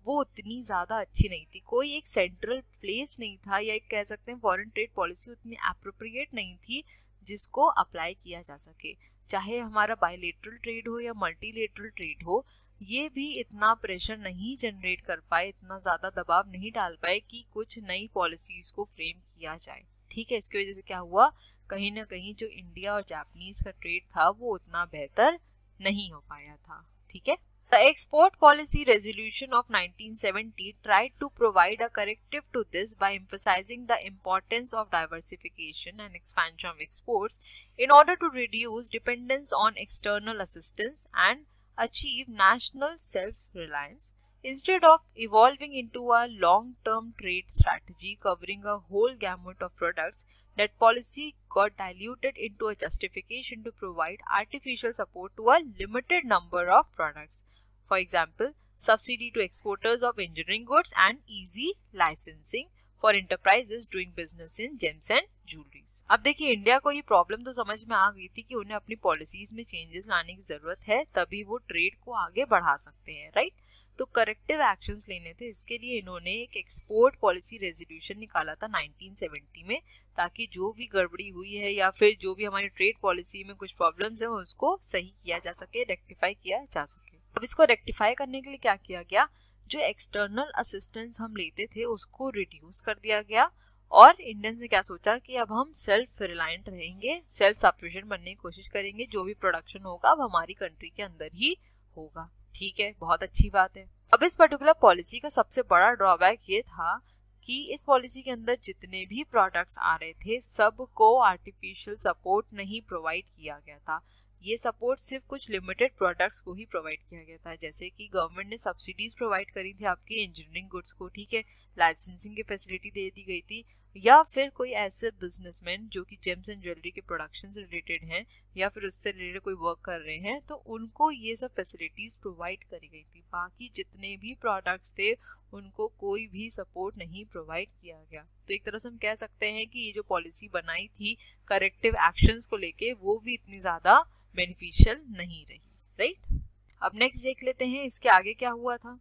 वो उतनी ज़्यादा अच्छी नहीं थी। कोई एक सेंट्रल प्लेस नहीं था, या एक कह सकते हैं फॉरेन ट्रेड पॉलिसी उतनी एप्रोप्रिएट नहीं थी जिसको अप्लाई किया जा सके। चाहे हमारा बायलेटरल ट्रेड हो या मल्टीलेटरल ट्रेड हो, ये भी इतना प्रेशर नहीं जनरेट कर पाए, इतना ज़्यादा दबाव नहीं डाल पाए कि कुछ नई पॉलिसीज़ को फ्रेम किया जाए। ठीक है, इसकी वजह से क्या हुआ, कहीं ना कहीं जो इंडिया और जापानीज का ट्रेड था वो उतना बेहतर नहीं हो पाया था। ठीक है, The Export Policy Resolution of nineteen seventy tried to provide a corrective to this by emphasizing the importance of diversification and expansion of exports in order to reduce dependence on external assistance and achieve national self-reliance. Instead of evolving into a long-term trade strategy covering a whole gamut of products, that policy got diluted into a justification to provide artificial support to a limited number of products. For example, subsidy to exporters of engineering goods and easy licensing for enterprises doing business in gems and jewelries. अब देखिए, India को ये problem तो समझ में आ गई थी कि उन्हें अपनी पॉलिसीज में चेंजेस लाने की जरूरत है, तभी वो ट्रेड को आगे बढ़ा सकते हैं, राइट। तो करेक्टिव एक्शंस लेने थे, इसके लिए इन्होंने एक एक्सपोर्ट पॉलिसी रेजोल्यूशन निकाला था नाइनटीन सेवेंटी में, ताकि जो भी गड़बड़ी हुई है या फिर जो भी हमारी ट्रेड पॉलिसी में कुछ प्रॉब्लम्स है उसको सही किया जा सके, रेक्टिफाई किया जा सके। अब इसको रेक्टिफाई करने के लिए क्या किया गया, जो एक्सटर्नल असिस्टेंस हम लेते थे उसको रिड्यूस कर दिया गया, और इंडियंस ने क्या सोचा कि अब हम सेल्फ रिलायंट रहेंगे, सेल्फ सफिशिएंट बनने की कोशिश करेंगे, जो भी प्रोडक्शन होगा अब हमारी कंट्री के अंदर ही होगा। ठीक है, बहुत अच्छी बात है। अब इस पर्टिकुलर पॉलिसी का सबसे बड़ा ड्रॉबैक ये था कि इस पॉलिसी के अंदर जितने भी प्रोडक्ट्स आ रहे थे सबको आर्टिफिशियल सपोर्ट नहीं प्रोवाइड किया गया था। ये सपोर्ट सिर्फ कुछ लिमिटेड प्रोडक्ट्स को ही प्रोवाइड किया गया था, जैसे कि गवर्नमेंट ने सब्सिडीज प्रोवाइड करी थी आपके इंजीनियरिंग गुड्स को, ठीक है, लाइसेंसिंग की फैसिलिटी दे दी गई थी, या फिर कोई ऐसे बिजनेसमैन जो कि जेम्स एंड ज्वेलरी के प्रोडक्शन से रिलेटेड हैं या फिर उससे रिलेटेड कोई वर्क कर रहे हैं, तो उनको ये सब फैसिलिटीज प्रोवाइड करी गई थी। बाकी जितने भी प्रोडक्ट्स थे उनको कोई भी सपोर्ट नहीं प्रोवाइड किया गया। तो एक तरह से हम कह सकते हैं कि ये जो पॉलिसी बनाई थी करेक्टिव एक्शंस को लेके, वो भी इतनी ज्यादा बेनिफिशियल नहीं रही, राइट। अब नेक्स्ट देख लेते हैं इसके आगे क्या हुआ था।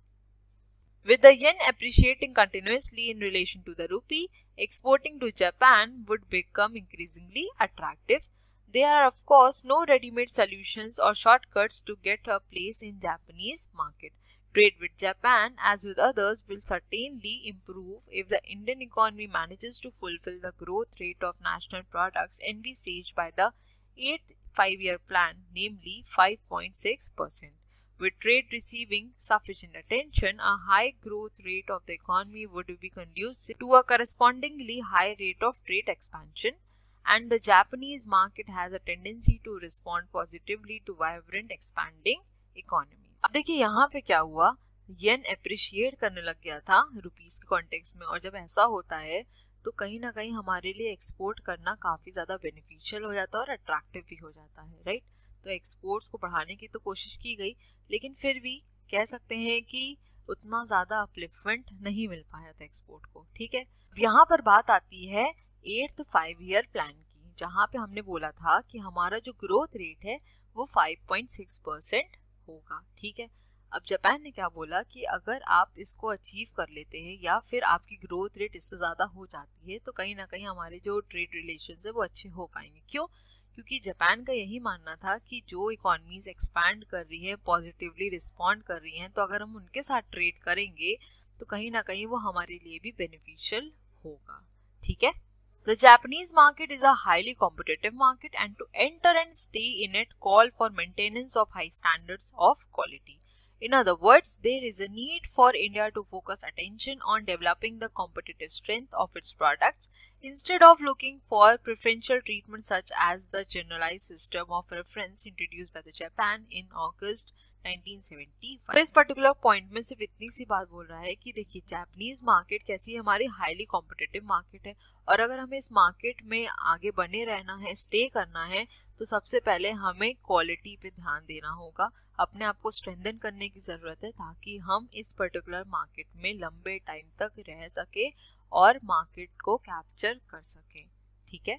With the yen appreciating continuously in relation to the rupee, exporting to Japan would become increasingly attractive. There are of course no ready-made solutions or shortcuts to get a place in Japanese market. Trade with Japan, as with others, will certainly improve if the Indian economy manages to fulfill the growth rate of national products envisaged by the eighth five-year plan, namely five point six percent. With trade receiving sufficient attention, a high growth rate of the economy would be conducive to a correspondingly high rate of trade expansion, and the Japanese market has a tendency to respond positively to vibrant expanding economies. अब देखिए यहाँ पे क्या हुआ, येन appreciate करने लग गया था रुपीस के कॉन्टेक्स्ट में, और जब ऐसा होता है तो कहीं ना कहीं हमारे लिए एक्सपोर्ट करना काफ़ी ज़्यादा बेनिफिशियल हो जाता है और अट्रैक्टिव भी हो जाता है, राइट। तो एक्सपोर्ट्स को बढ़ाने की तो कोशिश की गई, लेकिन फिर भी कह सकते हैं कि उतना ज़्यादा अपलिफ्टमेंट नहीं मिल पाया था एक्सपोर्ट को, ठीक है। यहाँ पर बात आती है एट्थ फाइव ईयर प्लान की, जहाँ पे हमने बोला था कि हमारा जो ग्रोथ रेट है वो फाइव पॉइंट सिक्स परसेंट होगा, ठीक है। अब जापान ने क्या बोला कि अगर आप इसको अचीव कर लेते हैं या फिर आपकी ग्रोथ रेट इससे ज़्यादा हो जाती है तो कहीं ना कहीं हमारे जो ट्रेड रिलेशंस है वो अच्छे हो पाएंगे। क्यों? क्योंकि जापान का यही मानना था कि जो इकोनॉमीज एक्सपैंड कर रही हैं, पॉजिटिवली रिस्पॉन्ड कर रही हैं, तो अगर हम उनके साथ ट्रेड करेंगे तो कहीं ना कहीं वो हमारे लिए भी बेनिफिशियल होगा, ठीक है। The Japanese market is a highly competitive market, and to enter and stay in it call for maintenance of high standards of quality. In other words, there is a need for India to focus attention on developing the competitive strength of its products instead of looking for preferential treatment such as the generalized system of reference introduced by the Japan in August nineteen seventy five. तो इस particular point में सिर्फ इतनी सी बात बोल रहा है कि देखिए जापानीज मार्केट कैसी है, हमारी हाईली कॉम्पिटिटिव मार्केट है, और अगर हमें इस मार्केट में आगे बने रहना है, स्टे करना है, तो सबसे पहले हमें क्वालिटी पे ध्यान देना होगा, अपने आप को स्ट्रेंथन करने की ज़रूरत है ताकि हम इस पर्टिकुलर मार्केट में लंबे टाइम तक रह सके और मार्केट को कैप्चर कर सके, ठीक है।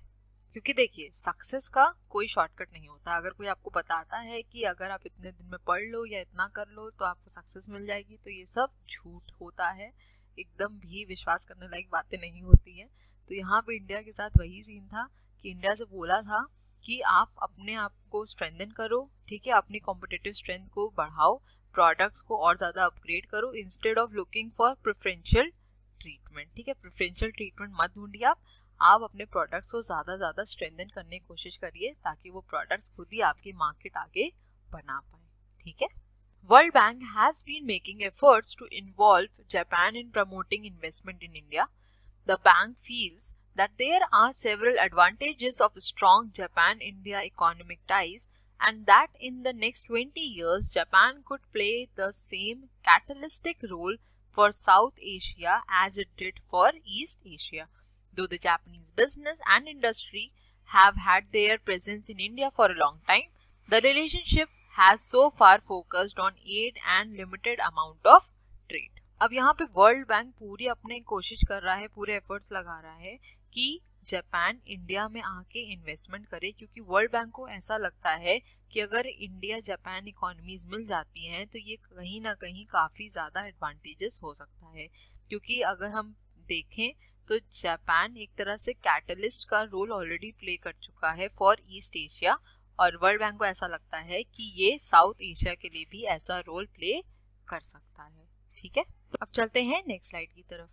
क्योंकि देखिए सक्सेस का कोई शॉर्टकट नहीं होता। अगर कोई आपको बताता है कि अगर आप इतने दिन में पढ़ लो या इतना कर लो तो आपको सक्सेस मिल जाएगी, तो ये सब झूठ होता है, एकदम भी विश्वास करने लायक बातें नहीं होती हैं। तो यहाँ पे इंडिया के साथ वही सीन था कि इंडिया से बोला था कि आप अपने आप को स्ट्रेंथन करो, ठीक है, अपनी कॉम्पिटिटिव स्ट्रेंथ को बढ़ाओ, प्रोडक्ट्स को और ज़्यादा अपग्रेड करो instead of looking for preferential treatment, ठीक है। प्रेफरेंशियल ट्रीटमेंट मत ढूंढिए आप आप अपने प्रोडक्ट्स को ज़्यादा ज़्यादा स्ट्रेंथन करने की कोशिश करिए ताकि वो प्रोडक्ट्स खुद ही आपकी मार्केट आगे बना पाए, ठीक है। World Bank has been making efforts to involve Japan in promoting investment in India. The bank feels that there are several advantages of strong Japan-India economic ties and that in the next twenty years, Japan could play the same catalytic role for South Asia as it did for East Asia. Though the Japanese business and industry have had their presence in India for a long time, the relationship has so far focused on aid and limited amount of trade. अब यहाँ पे world bank पूरी अपने कोशिश कर रहा है, पूरे एफर्ट्स लगा रहा है कि जापान इंडिया में आके इन्वेस्टमेंट करे, क्योंकि वर्ल्ड बैंक को ऐसा लगता है कि अगर इंडिया जापान इकोनॉमीज मिल जाती हैं तो ये कहीं ना कहीं काफ़ी ज़्यादा एडवांटेजेस हो सकता है। क्योंकि अगर हम देखें तो जापान एक तरह से कैटलिस्ट का रोल ऑलरेडी प्ले कर चुका है फॉर ईस्ट एशिया, और वर्ल्ड बैंक को ऐसा लगता है कि ये साउथ एशिया के लिए भी ऐसा रोल प्ले कर सकता है, ठीक है। अब चलते हैं नेक्स्ट स्लाइड की तरफ।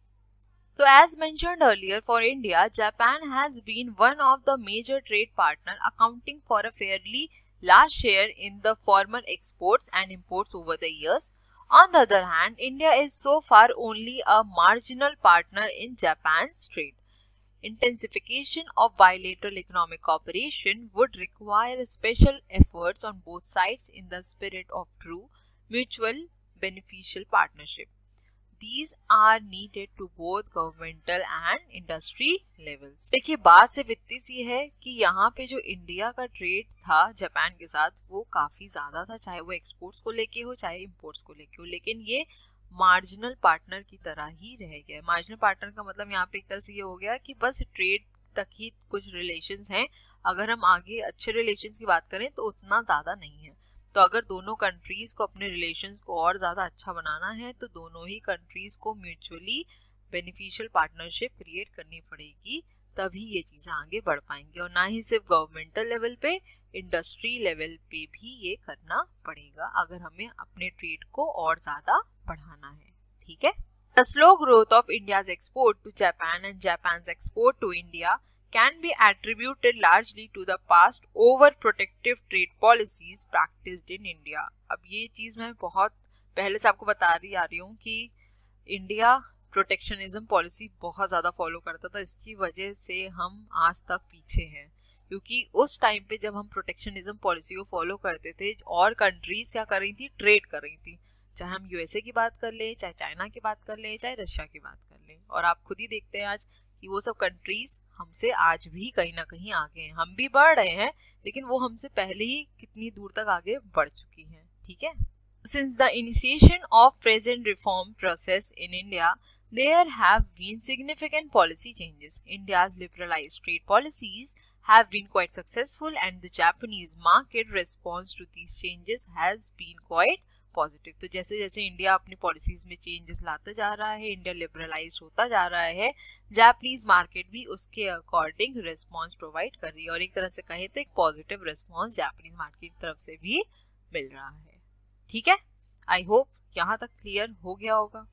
तो as mentioned earlier, for India Japan has been one of the major trade partner accounting for a fairly large share in the formal exports and imports over the years. On the other hand, India is so far only a marginal partner in Japan's trade. Intensification of bilateral economic cooperation would require special efforts on both sides in the spirit of true mutual beneficial partnership. These are needed to both governmental and industry levels. देखिए बात सिर्फ इतनी सी है कि यहाँ पे जो India का ट्रेड था जापान के साथ वो काफ़ी ज़्यादा था, चाहे वो एक्सपोर्ट्स को लेके हो चाहे इम्पोर्ट्स को लेके हो, लेकिन ये मार्जिनल पार्टनर की तरह ही रह गया। मार्जिनल पार्टनर का मतलब यहाँ पे एक तरह से ये हो गया कि बस ट्रेड तक ही कुछ रिलेशंस हैं, अगर हम आगे अच्छे रिलेशंस की बात करें तो उतना ज़्यादा नहीं है। तो अगर दोनों कंट्रीज़ को अपने रिलेशंस को और ज़्यादा अच्छा बनाना है तो दोनों ही कंट्रीज़ को म्यूचुअली बेनिफिशियल पार्टनरशिप क्रिएट करनी पड़ेगी, तभी ये चीज़ें आगे बढ़ पाएंगी। और ना ही सिर्फ गवर्नमेंटल लेवल पे, इंडस्ट्री लेवल पे भी ये करना पड़ेगा अगर हमें अपने ट्रेड को और ज़्यादा बढ़ाना है, ठीक है। The slow growth of India's export to Japan and Japan's export to India can be attributed largely to the past overprotective trade policies practiced in India. अब ये चीज़ मैं बहुत पहले से आपको बता दी आ रही हूँ कि इंडिया प्रोटेक्शनिज्म पॉलिसी बहुत ज़्यादा फॉलो करता था, इसकी वजह से हम आज तक पीछे हैं। क्योंकि उस टाइम पे जब हम प्रोटेक्शनिज्म पॉलिसी को फॉलो करते थे और कंट्रीज क्या कर रही थी, ट्रेड कर रही थी, चाहे हम यूएसए की बात कर लें, चाहे चाइना की बात कर लें, चाहे रशिया की बात कर लें। और आप खुद ही देखते हैं आज कि वो सब कंट्रीज हमसे आज भी कहीं ना कहीं आगे हैं। हम भी बढ़ रहे हैं लेकिन वो हमसे पहले ही कितनी दूर तक आगे बढ़ चुकी हैं, ठीक है। Since the initiation of present reform process in India, there have been significant policy changes. India's liberalized trade policies have been quite successful and the Japanese market response to these changes has been quite positive. तो जैसे जैसे India अपनी policies में changes लाता जा रहा है, India liberalise होता जा रहा है, जापानीज मार्केट भी उसके अकॉर्डिंग रिस्पॉन्स प्रोवाइड कर रही है। और एक तरह से कहें तो एक पॉजिटिव रिस्पॉन्स जापानीज मार्केट की तरफ से भी मिल रहा है, ठीक है। आई होप यहाँ तक क्लियर हो गया होगा।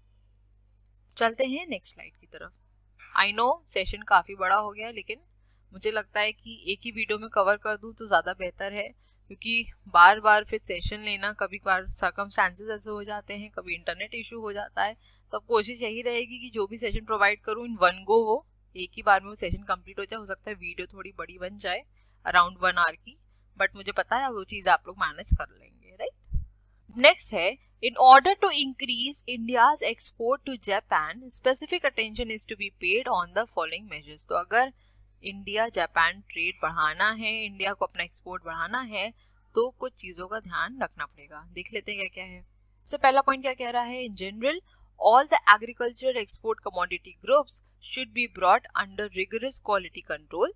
चलते हैं नेक्स्ट स्लाइड की तरफ। आई नो सेशन काफ़ी बड़ा हो गया, लेकिन मुझे लगता है कि एक ही वीडियो में कवर कर दूँ तो ज़्यादा बेहतर है, क्योंकि बार बार फिर सेशन लेना, कभी बार सर्कमस्टांसेस ऐसे हो जाते हैं, कभी इंटरनेट इशू हो जाता है। तो अब कोशिश यही रहेगी कि जो भी सेशन प्रोवाइड करूँ इन वन गो हो, एक ही बार में वो सेशन कंप्लीट हो जाए। हो सकता है वीडियो थोड़ी बड़ी बन जाए, अराउंड वन आवर की, बट मुझे पता है वो चीज़ आप लोग मैनेज कर लेंगे, राइट। नेक्स्ट है, in order to increase India's export to Japan, specific attention is to be paid on the following measures. तो अगर इंडिया जापान ट्रेड बढ़ाना है, इंडिया को अपना एक्सपोर्ट बढ़ाना है, तो कुछ चीज़ों का ध्यान रखना पड़ेगा। देख लेते हैं क्या क्या है। सबसे पहला पॉइंट क्या कह रहा है, in general all the agriculture export commodity groups should be brought under rigorous quality control.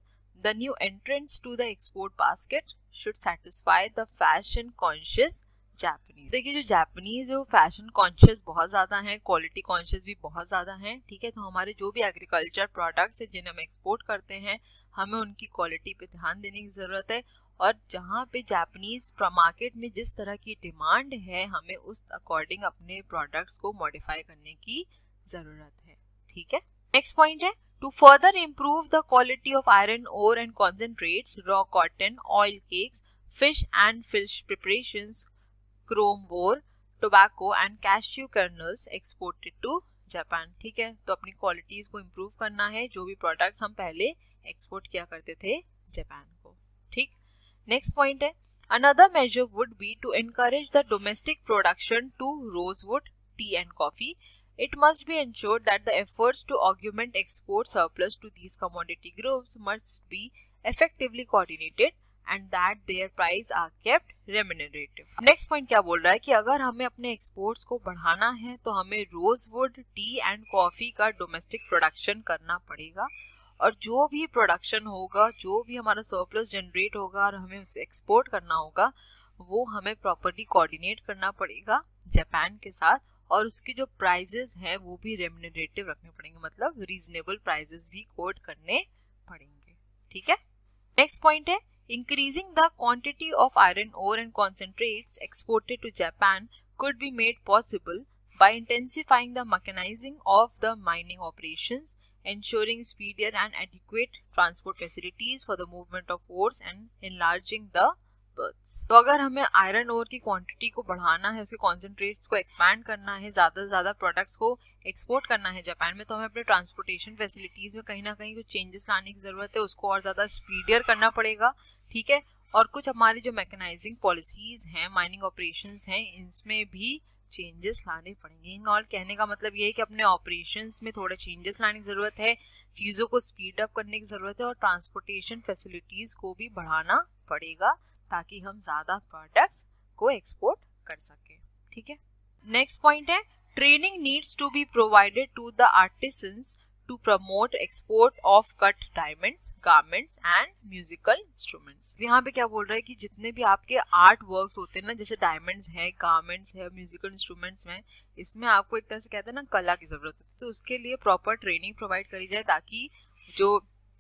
The new entrants to the export basket should satisfy the fashion conscious Japanese. देखिए जो जापानीज है वो फैशन कॉन्शियस बहुत ज़्यादा हैं, quality conscious भी बहुत ज़्यादा हैं, ठीक है। तो हमारे जो भी एग्रीकल्चर प्रोडक्ट्स हैं जिन्हें हम एक्सपोर्ट करते हैं, हमें उनकी क्वालिटी पे ध्यान देने की ज़रूरत है। और जहाँ पे जापानीज मार्केट में जिस तरह की डिमांड है, हमें उस अकॉर्डिंग अपने प्रोडक्ट्स को मॉडिफाई करने की ज़रूरत है, ठीक है। नेक्स्ट पॉइंट है, to further improve the quality of iron ore and concentrates, raw cotton, oil cakes, fish and fish preparations, chrome ore, tobacco and cashew kernels exported to Japan, ठीक है। तो अपनी क्वालिटीज को इम्प्रूव करना है, जो भी प्रोडक्ट्स हम पहले एक्सपोर्ट किया करते थे जापान को, ठीक। नेक्स्ट पॉइंट है, another measure would be to encourage the domestic production to rosewood, tea and coffee. It must be ensured that the efforts to augment export surplus to these commodity groups must be effectively coordinated and that their price are kept remunerative. Next point क्या बोल रहा है कि अगर हमें अपने exports को बढ़ाना है तो हमें रोजवुड, टी एंड कॉफी का डोमेस्टिक प्रोडक्शन करना पड़ेगा, और जो भी प्रोडक्शन होगा, जो भी हमारा सरप्लस जनरेट होगा और हमें उसे एक्सपोर्ट करना होगा, वो हमें प्रॉपर्ली कोऑर्डिनेट करना पड़ेगा जापान के साथ, और उसके जो प्राइजेस हैं वो भी रेम्यूनरेटिव रखने पड़ेंगे, मतलब रीजनेबल प्राइजेस भी कोट करने पड़ेंगे, ठीक है। नेक्स्ट पॉइंट है, increasing the quantity of iron ore and concentrates exported to Japan could be made possible by intensifying the mechanizing of the mining operations, ensuring speedier and adequate transport facilities for the movement of ores and enlarging the berths. तो अगर हमें iron ore की quantity को बढ़ाना है, उसके concentrates को expand करना है, ज़्यादा से ज़्यादा प्रोडक्ट्स को एक्सपोर्ट करना है जापान में, तो हमें अपने ट्रांसपोर्टेशन फैसिलिटीज़ में कहीं ना कहीं कुछ चेंजेस लाने की ज़रूरत है, उसको और ज़्यादा स्पीडियर करना पड़ेगा, ठीक है। और कुछ हमारी जो मैकेनाइजिंग पॉलिसीज़ हैं, माइनिंग ऑपरेशंस हैं, इनमें भी चेंजेस लाने पड़ेंगे। इन ऑल कहने का मतलब ये है कि अपने ऑपरेशंस में थोड़े चेंजेस लाने की ज़रूरत है, चीज़ों को स्पीड अप करने की ज़रूरत है, और ट्रांसपोर्टेशन फैसिलिटीज़ को भी बढ़ाना पड़ेगा ताकि हम ज़्यादा प्रोडक्ट्स को एक्सपोर्ट कर सकें, ठीक है। नेक्स्ट पॉइंट है, training needs to be provided to the artisans to promote export of cut diamonds, garments and musical instruments. यहाँ पे क्या बोल रहा है कि जितने भी आपके आर्ट वर्क्स होते हैं ना, जैसे डायमंड्स है, गारमेंट्स है, म्यूजिकल इंस्ट्रूमेंट्स में, इसमें आपको एक तरह से कहते हैं ना कला की जरूरत होती है, तो उसके लिए प्रॉपर ट्रेनिंग प्रोवाइड करी जाए ताकि जो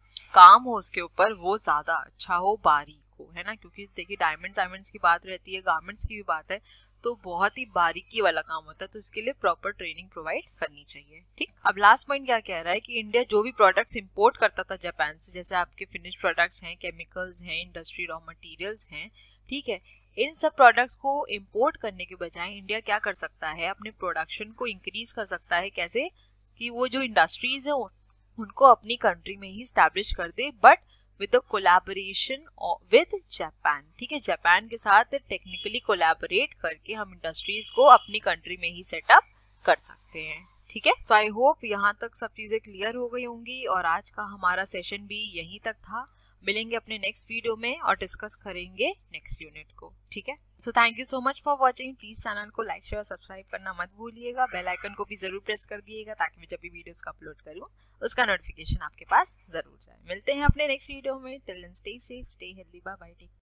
काम हो उसके ऊपर वो ज्यादा अच्छा हो, बारीक हो, है ना। क्योंकि देखिए डायमंड्स डायमंड्स की बात रहती है, गारमेंट्स की भी बात है, तो बहुत ही बारीकी वाला काम होता है, तो इसके लिए प्रॉपर ट्रेनिंग प्रोवाइड करनी चाहिए, ठीक। अब लास्ट पॉइंट क्या कह रहा है कि इंडिया जो भी प्रोडक्ट्स इंपोर्ट करता था जापान से, जैसे आपके फिनिश प्रोडक्ट्स हैं, केमिकल्स हैं, इंडस्ट्री रॉ मटेरियल्स हैं, ठीक है, इन सब प्रोडक्ट्स को इंपोर्ट करने के बजाय इंडिया क्या कर सकता है, अपने प्रोडक्शन को इंक्रीज कर सकता है। कैसे कि वो जो इंडस्ट्रीज है उनको अपनी कंट्री में ही स्टैब्लिश कर दे, but with the collaboration with Japan, ठीक है, जापान के साथ टेक्निकली कोलैबोरेट करके हम इंडस्ट्रीज को अपनी कंट्री में ही सेटअप कर सकते हैं, ठीक है। तो आई होप यहाँ तक सब चीजें क्लियर हो गई होंगी, और आज का हमारा सेशन भी यहीं तक था। मिलेंगे अपने नेक्स्ट वीडियो में और डिस्कस करेंगे नेक्स्ट यूनिट को, ठीक है। So thank you so much for watching. Please channel को लाइक शेयर सब्सक्राइब करना मत भूलिएगा, बेल आइकन को भी जरूर प्रेस कर दिएगा ताकि मैं जब भी वीडियोस का अपलोड करूँ उसका नोटिफिकेशन आपके पास जरूर जाए। मिलते हैं अपने नेक्स्ट वीडियो में। Till then stay safe, stay healthy, bye bye.